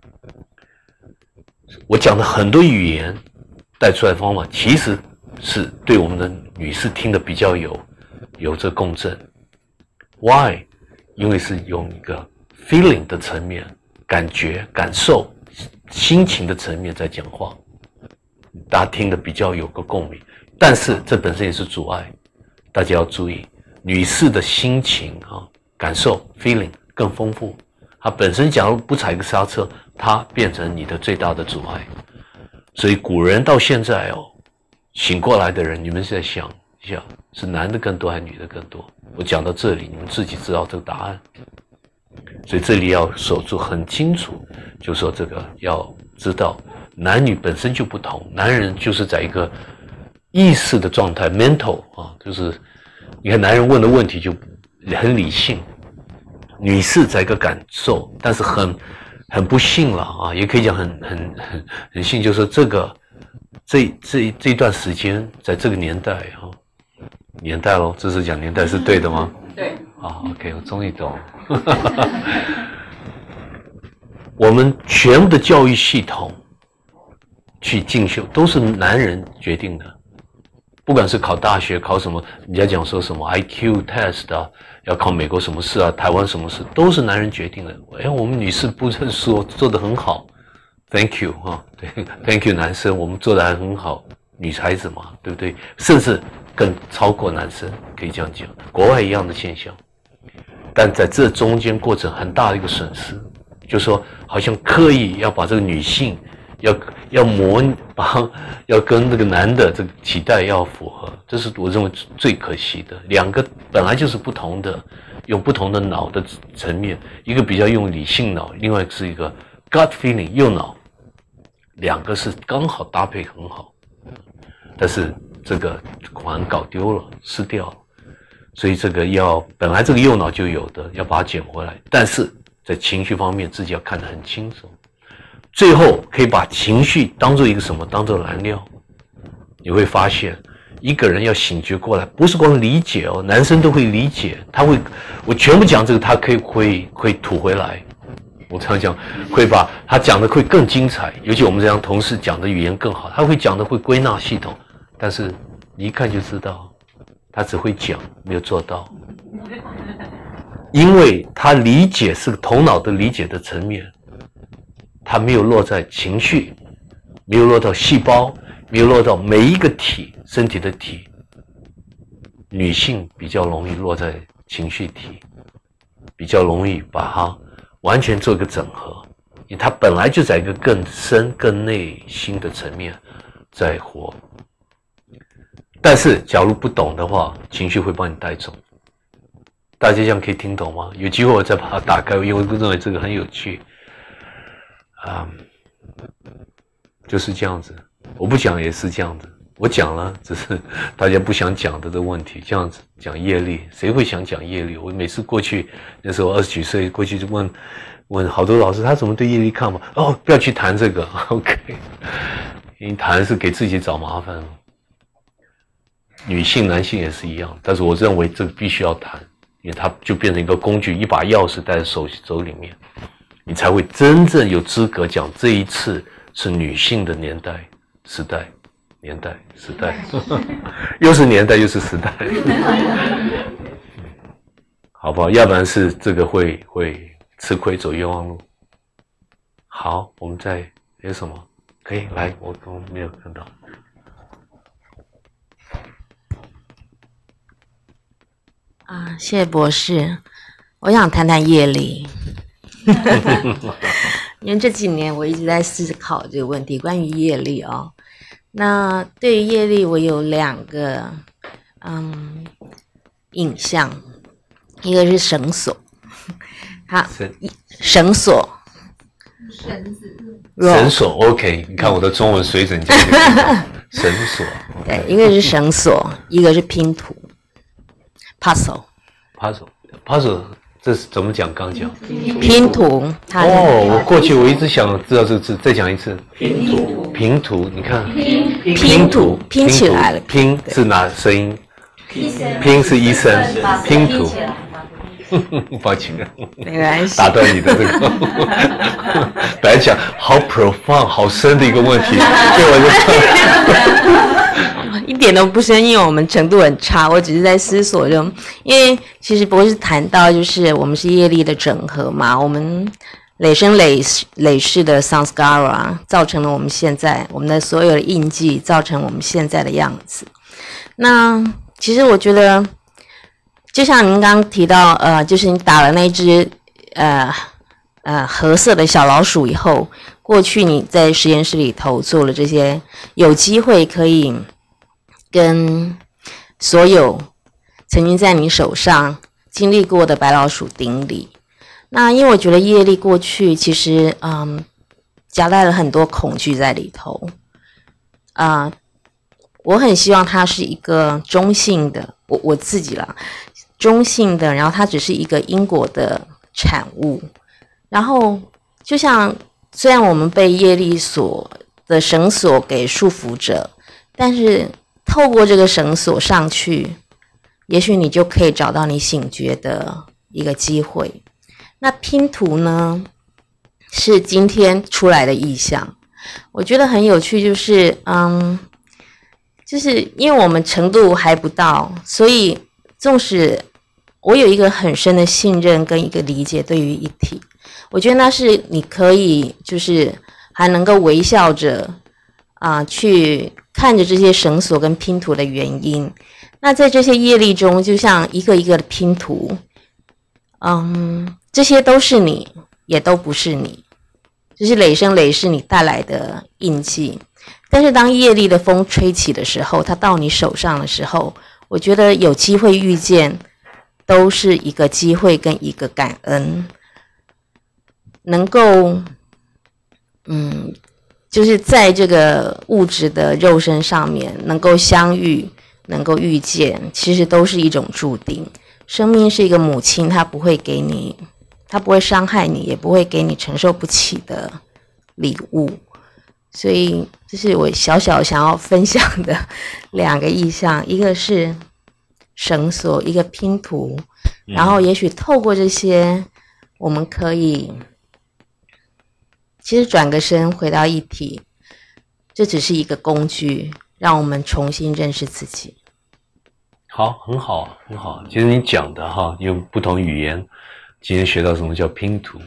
我讲的很多语言带出来的方法，其实是对我们的女士听的比较有有这共振。Why？ 因为是用一个 feeling 的层面、感觉、感受、心情的层面在讲话，大家听的比较有个共鸣。但是这本身也是阻碍，大家要注意。女士的心情啊、感受 feeling 更丰富，她本身假如不踩个刹车，它变成你的最大的阻碍。所以古人到现在哦，醒过来的人，你们是在想一下，是男的更多还是女的更多？我讲到这里，你们自己知道这个答案。所以这里要守住很清楚，就是说这个要知道，男女本身就不同，男人就是在一个意识的状态 mental 啊，就是你看男人问的问题就很理性，女士在一个感受，但是很很不幸了啊，也可以讲很很很很幸，就是说这个这这这一段时间，在这个年代啊，年代咯，这是讲年代是对的吗？ 对。 啊 ，OK， 我终于懂。我们全部的教育系统去进修都是男人决定的。不管是考大学考什么，人家讲说什么 I Q test 啊，要考美国什么事啊，台湾什么事，都是男人决定的。哎，我们女士不认输，做得很好 ，Thank you 哈、啊，对 ，Thank you 男生，我们做得还很好，女孩子嘛，对不对？甚至更超过男生，可以这样讲，国外一样的现象。但在这中间过程很大的一个损失，就是说好像刻意要把这个女性。要要模把要跟这个男的这个期待要符合，这是我认为最可惜的。两个本来就是不同的，用不同的脑的层面，一个比较用理性脑，另外是一个 gut feeling 右脑，两个是刚好搭配很好，但是这个好像搞丢了，失掉了。所以这个要本来这个右脑就有的，要把它捡回来，但是在情绪方面自己要看得很清楚。最后可以把情绪当做一个什么？当做燃料。你会发现，一个人要醒觉过来，不是光理解哦，男生都会理解，他会，我全部讲这个，他可以会会吐回来。我常讲，会把他讲的会更精彩，尤其我们这样同事讲的语言更好，他会讲的会归纳系统，但是你一看就知道，他只会讲，没有做到，因为他理解是头脑的理解的层面。它没有落在情绪，没有落到细胞，没有落到每一个体身体的体。女性比较容易落在情绪体，比较容易把它完全做一个整合，因为它本来就在一个更深、更内心的层面在活。但是假如不懂的话，情绪会把你带走。大家这样可以听懂吗？有机会我再把它打开，因为我认为这个很有趣。啊、um, 就是这样子。我不讲也是这样子，我讲了，只是大家不想讲的的问题。这样子讲业力，谁会想讲业力？我每次过去那时候二十几岁过去就问问好多老师，他怎么对业力看法？哦，不要去谈这个 ，OK。因为谈是给自己找麻烦。女性、男性也是一样，但是我认为这个必须要谈，因为它就变成一个工具，一把钥匙戴在手手里面，你才会真正有资格讲这一次是女性的年代、时代、年代、时代，又是年代又是时代，好不好？要不然是这个会会吃亏走冤枉路。好，我们再有什么可以来？我我没有看到。 啊，谢谢博士。我想谈谈业力，因为这几年我一直在思考这个问题，关于业力哦。那对于业力，我有两个嗯印象，一个是绳索，它绳索， 绳子， 绳索 ，OK， 你看我的中文水准讲的绳索， 对，一个是绳索，一个是拼图。puzzle puzzle 这是怎么讲？刚讲拼图。它哦，我过去我一直想知道这个字，再讲一次。拼图，拼图，你看， 拼拼图拼起来了。 拼是哪声音？拼是一声，拼图。抱歉， 没关系， 打断你的这个。本来讲好 profound 好深的一个问题，结果就。 一点都不深，因为我们程度很差，我只是在思索中。因为其实博士谈到，就是我们是业力的整合嘛，我们累生累累世的 samskara 造成了我们现在我们的所有的印记，造成我们现在的样子。那其实我觉得，就像您刚刚提到，呃，就是你打了那只呃呃褐色的小老鼠以后，过去你在实验室里头做了这些，有机会可以跟所有曾经在你手上经历过的白老鼠顶礼。那因为我觉得业力过去其实嗯夹带了很多恐惧在里头啊、呃，我很希望它是一个中性的，我我自己啦，中性的，然后它只是一个因果的产物。然后就像虽然我们被业力所的绳索给束缚着，但是透过这个绳索上去，也许你就可以找到你醒觉的一个机会。那拼图呢，是今天出来的意象，我觉得很有趣，就是嗯，就是因为我们程度还不到，所以纵使我有一个很深的信任跟一个理解对于一体，我觉得那是你可以就是还能够微笑着啊、呃、去看着这些绳索跟拼图的原因。那在这些业力中，就像一个一个的拼图，嗯，这些都是你，也都不是你，就是累生累世你带来的印记。但是当业力的风吹起的时候，它到你手上的时候，我觉得有机会遇见，都是一个机会跟一个感恩，能够，嗯。就是在这个物质的肉身上面能够相遇，能够遇见，其实都是一种注定。生命是一个母亲，她不会给你，她不会伤害你，也不会给你承受不起的礼物。所以这是我小小想要分享的两个意象，一个是绳索，一个拼图，然后也许透过这些，我们可以其实转个身回到一体，这只是一个工具，让我们重新认识自己。 好，很好，很好。其实你讲的哈，用不同语言，今天学到什么叫拼图，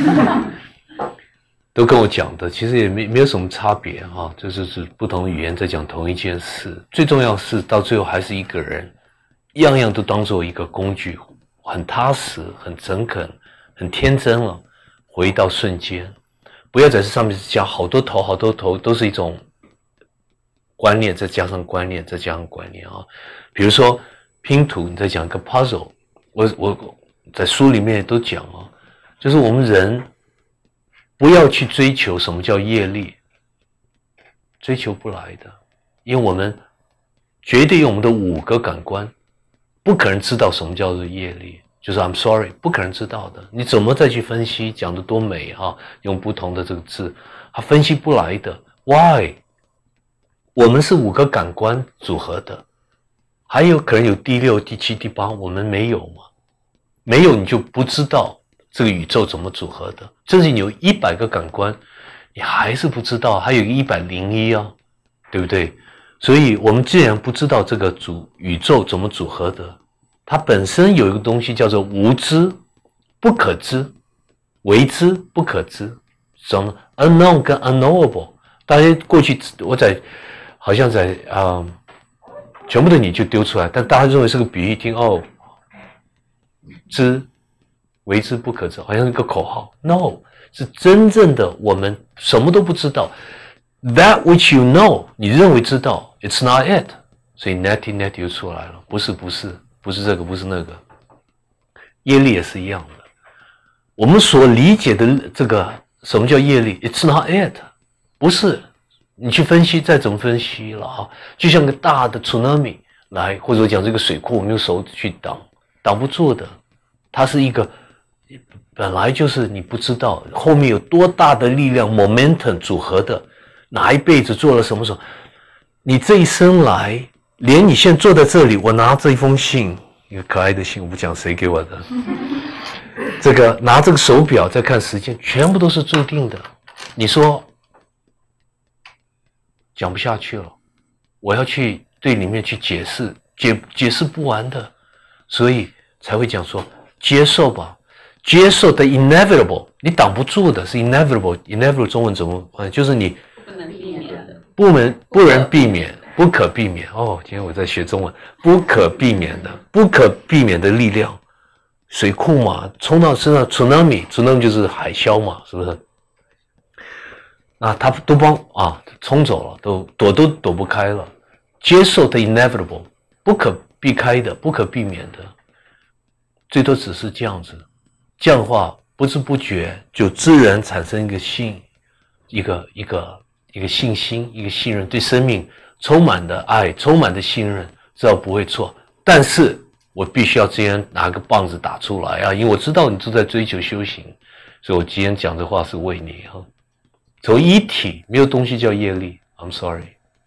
都跟我讲的，其实也没没有什么差别哈，这就是不同语言在讲同一件事。最重要的是，到最后还是一个人，样样都当做一个工具，很踏实，很诚恳，很天真了，回到瞬间。不要在这上面加好多头，好多头都是一种观念，再加上观念，再加上观念啊。比如说拼图，你再讲一个 puzzle， 我我在书里面都讲啊，就是我们人不要去追求什么叫业力， 追求不来的，因为我们绝对用我们的五个感官，不可能知道什么叫做业力，就是 I'm sorry， 不可能知道的。你怎么再去分析，讲得多美哈、啊，用不同的这个字，他分析不来的。Why？ 我们是五个感官组合的，还有可能有第六、第七、第八，我们没有嘛？没有你就不知道这个宇宙怎么组合的。甚至你有一百个感官，你还是不知道，还有一个一百零一啊，对不对？所以我们既然不知道这个组宇宙怎么组合的，它本身有一个东西叫做无知、不可知、为知不可知，什么 unknown 跟 unknowable。大家过去我在好像在啊、呃，全部的你就丢出来，但大家认为是个比喻，听哦，知为知不可知，好像是个口号。No， 是真正的我们什么都不知道。That which you know， 你认为知道 ，it's not it， 所以 netty netty 就出来了，不是不是不是这个不是那个，业力也是一样的。我们所理解的这个什么叫业力 ，it's not it， 不是。你去分析，再怎么分析了啊，就像个大的 tsunami 来，或者讲这个水库，我们用手去挡，挡不住的。它是一个本来就是你不知道后面有多大的力量 momentum 组合的，哪一辈子做了什么事，你这一生来，连你现在坐在这里，我拿这一封信，一个可爱的信，我不讲谁给我的，这个拿这个手表在看时间，全部都是注定的。你说讲不下去了，我要去对里面去解释，解解释不完的，所以才会讲说接受吧，接受的 inevitable， 你挡不住的是 inevitable，inevitable 中文怎么翻？就是你不能避免的， 不能不能避免，不可避免。哦，今天我在学中文，不可避免的，不可避免的力量，水库嘛，冲到身上 ，tsunami，tsunami 就是海啸嘛，是不是？啊，他都帮啊冲走了，都躲都躲不开了。接受的 inevitable， 不可避开的，不可避免的，最多只是这样子。这样的话，不知不觉就自然产生一个信，一个一个一个信心，一个信任，对生命充满的爱，充满的信任，知道不会错。但是我必须要今天拿个棒子打出来啊，因为我知道你都在追求修行，所以我今天讲这话是为你哈。从一体没有东西叫业力 ，I'm sorry。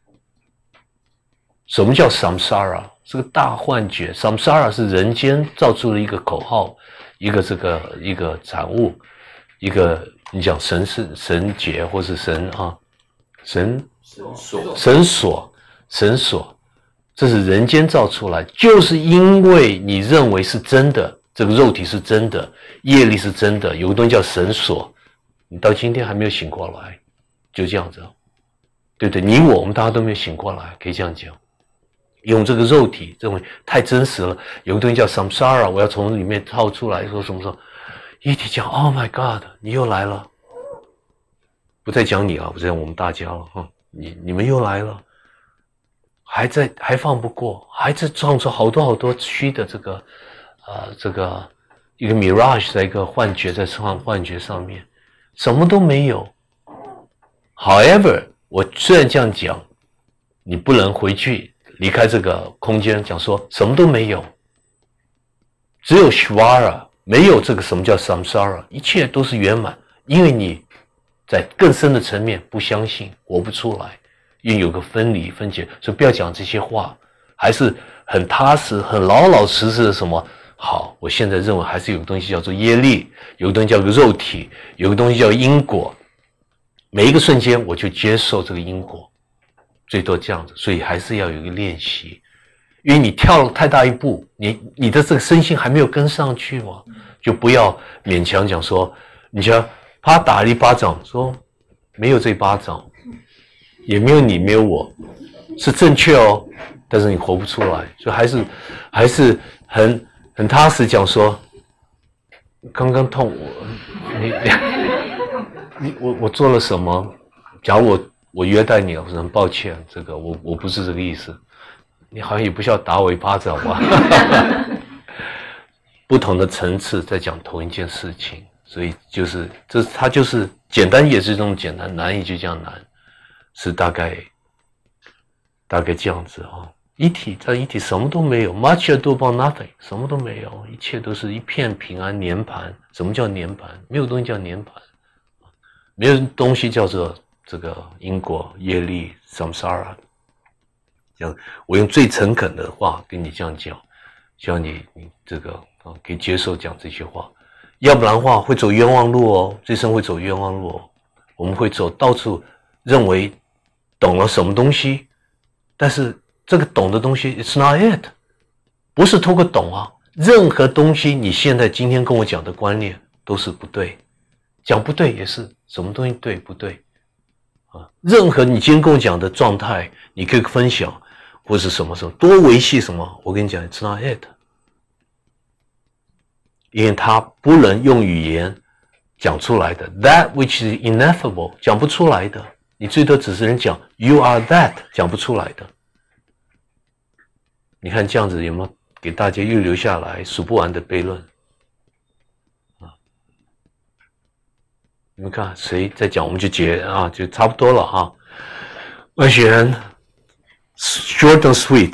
什么叫 samsara？ 是个大幻觉。samsara 是人间造出了一个口号，一个这个一个产物，一个你讲神是神结或是神啊，神所神所神所，这是人间造出来，就是因为你认为是真的，这个肉体是真的，业力是真的，有个东西叫神所。你到今天还没有醒过来，就这样子，对不对？你我我们大家都没有醒过来，可以这样讲。用这个肉体认为太真实了，有个东西叫 samsara， 我要从里面套出来，说什么时候？一体讲 ，Oh my God， 你又来了，不再讲你了，不再讲我们大家了哈，你你们又来了，还在还放不过，还在创造好多好多虚的这个呃这个一个 mirage 在一个幻觉在幻幻觉上面。什么都没有。However， 我虽然这样讲，你不能回去离开这个空间，讲说什么都没有，只有 Shvara， 没有这个什么叫 Samsara， 一切都是圆满，因为你在更深的层面不相信，活不出来，因为有个分离分解，所以不要讲这些话，还是很踏实、很老老实实的什么。好，我现在认为还是有个东西叫做业力，有个东西叫做肉体，有个东西叫因果。每一个瞬间我就接受这个因果，最多这样子，所以还是要有一个练习。因为你跳了太大一步，你你的这个身心还没有跟上去嘛，就不要勉强讲说，你瞧他打了一巴掌，说没有这一巴掌，也没有你，没有我，是正确哦，但是你活不出来，所以还是还是很。很踏实讲说，刚刚痛我，你你我我做了什么？假如我我约待你了，我说很抱歉，这个我我不是这个意思，你好像也不需要打我一巴掌吧？不同的层次在讲同一件事情，所以就是这它就是简单也是这种简单，难也就这样难， 是大概大概这样子啊。一体在一体什么都没有 ，much ado about nothing， 什么都没有，一切都是一片平安涅槃。什么叫涅槃？没有东西叫涅槃，没有东西叫做这个因果业力 samsara。这样，我用最诚恳的话跟你这样讲，希望你你这个啊可以接受讲这些话，要不然的话会走冤枉路哦，这生会走冤枉路哦。我们会走到处认为懂了什么东西，但是这个懂的东西 it's not it， 不是透过懂啊，任何东西你现在今天跟我讲的观念都是不对，讲不对也是什么东西对不对啊？任何你今天跟我讲的状态，你可以分享或是什么什么多维系什么，我跟你讲 it's not it， 因为它不能用语言讲出来的 that which is ineffable 讲不出来的，你最多只是能讲 you are that 讲不出来的。你看这样子有没有给大家又留下来数不完的悖论啊？你们看谁在讲，我们就结啊，就差不多了哈。我选 short and sweet，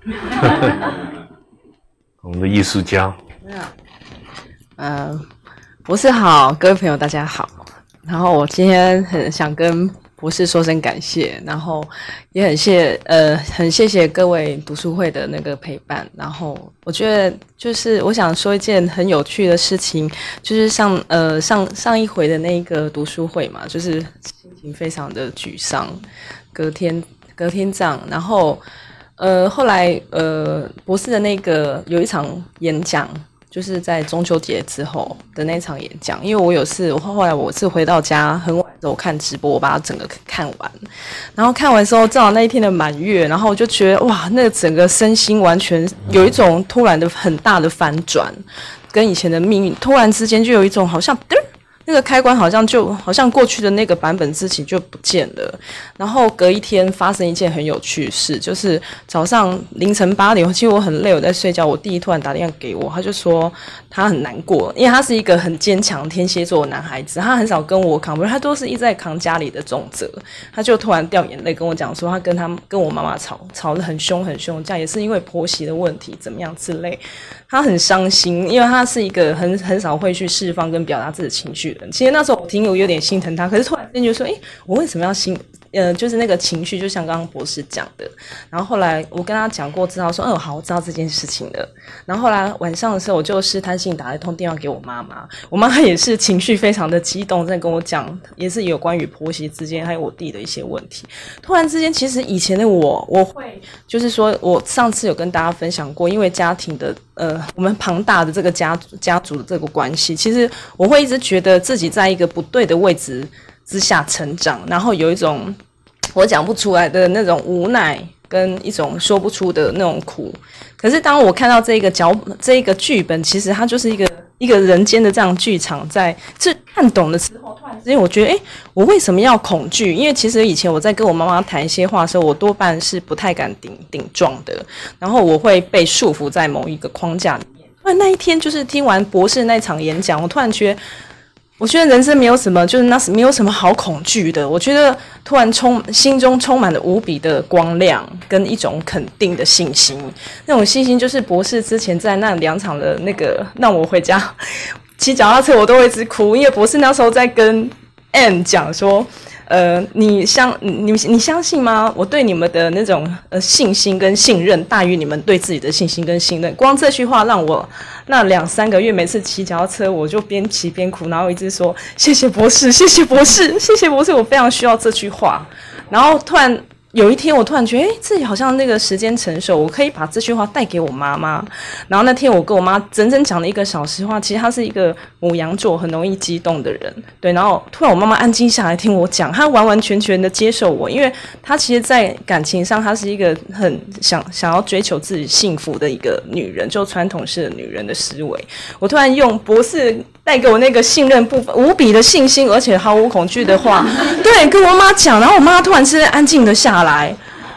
我们的艺术家。 呃，博士好，各位朋友大家好。然后我今天很想跟博士说声感谢，然后也很谢呃很谢谢各位读书会的那个陪伴。然后我觉得就是我想说一件很有趣的事情，就是上呃上上一回的那个读书会嘛，就是心情非常的沮丧，隔天隔天这样，然后呃后来呃博士的那个有一场演讲。就是在中秋节之后的那场演讲，因为我有次，后来我是回到家很晚的时候看直播，我把它整个看完，然后看完之后正好那一天的满月，然后我就觉得哇，那整个身心完全有一种突然的很大的反转，跟以前的命运突然之间就有一种好像嘚那个开关好像就好像过去的那个版本自己就不见了，然后隔一天发生一件很有趣的事，就是早上凌晨八点，其实我很累，我在睡觉，我弟弟突然打电话给我，他就说他很难过，因为他是一个很坚强天蝎座的男孩子，他很少跟我扛，他都是一直在扛家里的重责，他就突然掉眼泪跟我讲说，他跟他跟我妈妈吵吵得很凶很凶，这样也是因为婆媳的问题怎么样之类。他很伤心，因为他是一个很很少会去释放跟表达自己的情绪的人。其实那时候我听我有点心疼他，可是突然间就说，诶，我为什么要心呃，就是那个情绪，就像刚刚博士讲的。然后后来我跟他讲过之后说，嗯，好，我知道这件事情了。然后后来晚上的时候，我就试探性打了一通电话给我妈妈，我妈妈也是情绪非常的激动，在跟我讲，也是有关于婆媳之间还有我弟的一些问题。突然之间，其实以前的我，我会就是说我上次有跟大家分享过，因为家庭的呃，我们庞大的这个家家族的这个关系，其实我会一直觉得自己在一个不对的位置之下成长，然后有一种我讲不出来的那种无奈，跟一种说不出的那种苦。可是当我看到这个脚这个剧本，其实它就是一个一个人间的这样剧场，在这看懂了之后，突然之间我觉得，诶，我为什么要恐惧？因为其实以前我在跟我妈妈谈一些话的时候，我多半是不太敢顶顶撞的，然后我会被束缚在某一个框架里面。突然那一天就是听完博士那场演讲，我突然觉得。我觉得人生没有什么，就是那没有什么好恐惧的。我觉得突然充心中充满了无比的光亮，跟一种肯定的信心。那种信心就是博士之前在那两场的那个让我回家骑脚踏车，我都会一直哭，因为博士那时候在跟 Anne 讲说。呃，你相你你相信吗？我对你们的那种呃信心跟信任大于你们对自己的信心跟信任。光这句话让我那两三个月每次骑脚踏车，我就边骑边哭，然后一直说谢谢博士，谢谢博士，谢谢博士，我非常需要这句话。然后突然有一天，我突然觉得，哎，自己好像那个时间成熟，我可以把这句话带给我妈妈。然后那天我跟我妈整整讲了一个小时话，其实她是一个牡羊座，很容易激动的人，对。然后突然我妈妈安静下来听我讲，她完完全全的接受我，因为她其实在感情上，她是一个很想想要追求自己幸福的一个女人，就传统式的女人的思维。我突然用博士带给我那个信任部分，无比的信心，而且毫无恐惧的话，对，跟我妈讲，然后我妈突然之间安静的下来。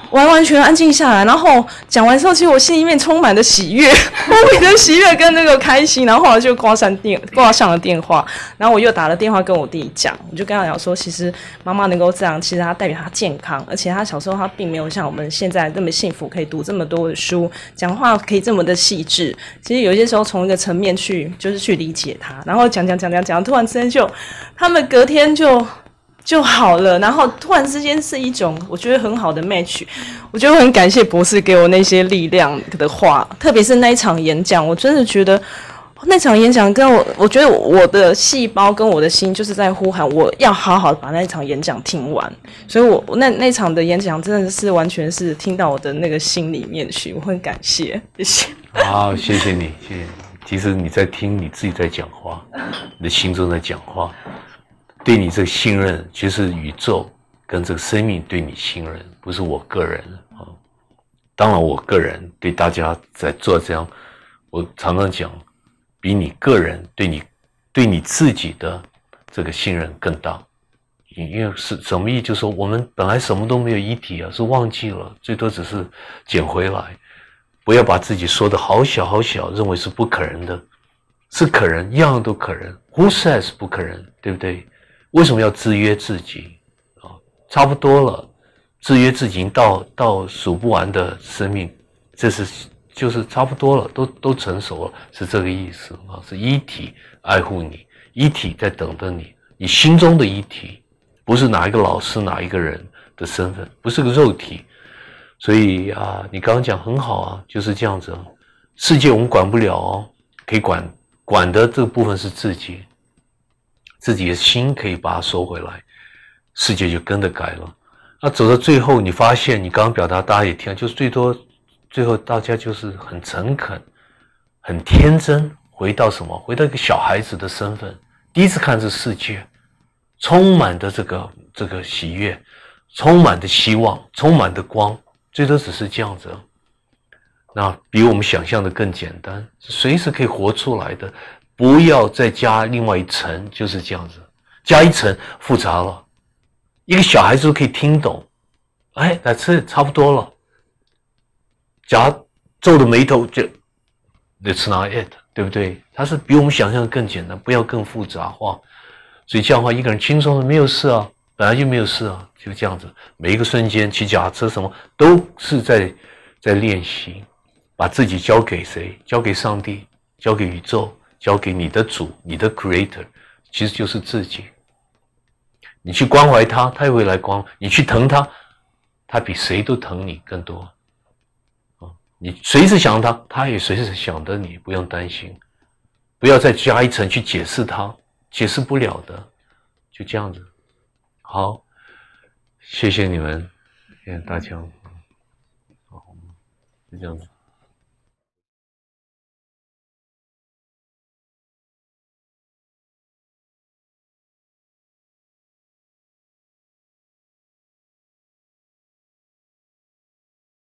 完完全安静下来，然后讲完之后，其实我心里面充满了喜悦，莫名的喜悦跟那个开心，然后后来就挂上电挂上了电话，然后我又打了电话跟我弟讲，我就跟他讲说，其实妈妈能够这样，其实她代表她健康，而且她小时候她并没有像我们现在这么幸福，可以读这么多的书，讲话可以这么的细致。其实有些时候从一个层面去，就是去理解她，然后讲讲讲讲讲，突然之间就，他们隔天就。就好了，然后突然之间是一种我觉得很好的 match， 我觉得我很感谢博士给我那些力量的话，特别是那一场演讲，我真的觉得那场演讲跟我，我觉得我的细胞跟我的心就是在呼喊，我要好好把那一场演讲听完，所以我那那场的演讲真的是完全是听到我的那个心里面去，我很感谢，谢谢。 好，谢谢你，谢谢你。其实你在听你自己在讲话，你的心中在讲话。对你这个信任，其实宇宙跟这个生命对你信任，不是我个人啊。当然，我个人对大家在做这样，我常常讲，比你个人对你对你自己的这个信任更大。因为是什么意义？就是说，我们本来什么都没有遗体啊，是忘记了，最多只是捡回来。不要把自己说的好小好小，认为是不可能的，是可能，样样都可能。Who says 不可能？对不对？为什么要制约自己啊？差不多了，制约自己已经到到数不完的生命，这是就是差不多了，都都成熟了，是这个意思啊。是一体爱护你，一体在等着你，你心中的一体，不是哪一个老师哪一个人的身份，不是个肉体。所以啊，你刚刚讲很好啊，就是这样子。世界我们管不了哦，可以管管的这个部分是自己。自己的心可以把它收回来，世界就跟着改了。那走到最后，你发现你刚刚表达，大家也听，就是最多最后大家就是很诚恳、很天真，回到什么？回到一个小孩子的身份，第一次看这世界，充满的这个这个喜悦，充满的希望，充满的光，最多只是这样子。那比我们想象的更简单，随时可以活出来的。不要再加另外一层，就是这样子，加一层复杂了。一个小孩子都可以听懂，哎，那这差不多了。假皱着眉头就 ，That's not it， 对不对？它是比我们想象的更简单，不要更复杂化。所以这样的话，一个人轻松的没有事啊，本来就没有事啊，就这样子。每一个瞬间骑脚踏车什么都是在在练习，把自己交给谁？交给上帝，交给宇宙。交给你的主，你的 creator， 其实就是自己。你去关怀他，他也会来关怀；你去疼他，他比谁都疼你更多。啊，你随时想他，他也随时想着你，不用担心。不要再加一层去解释他，解释不了的，就这样子。好，谢谢你们，谢谢大家。好，就这样子。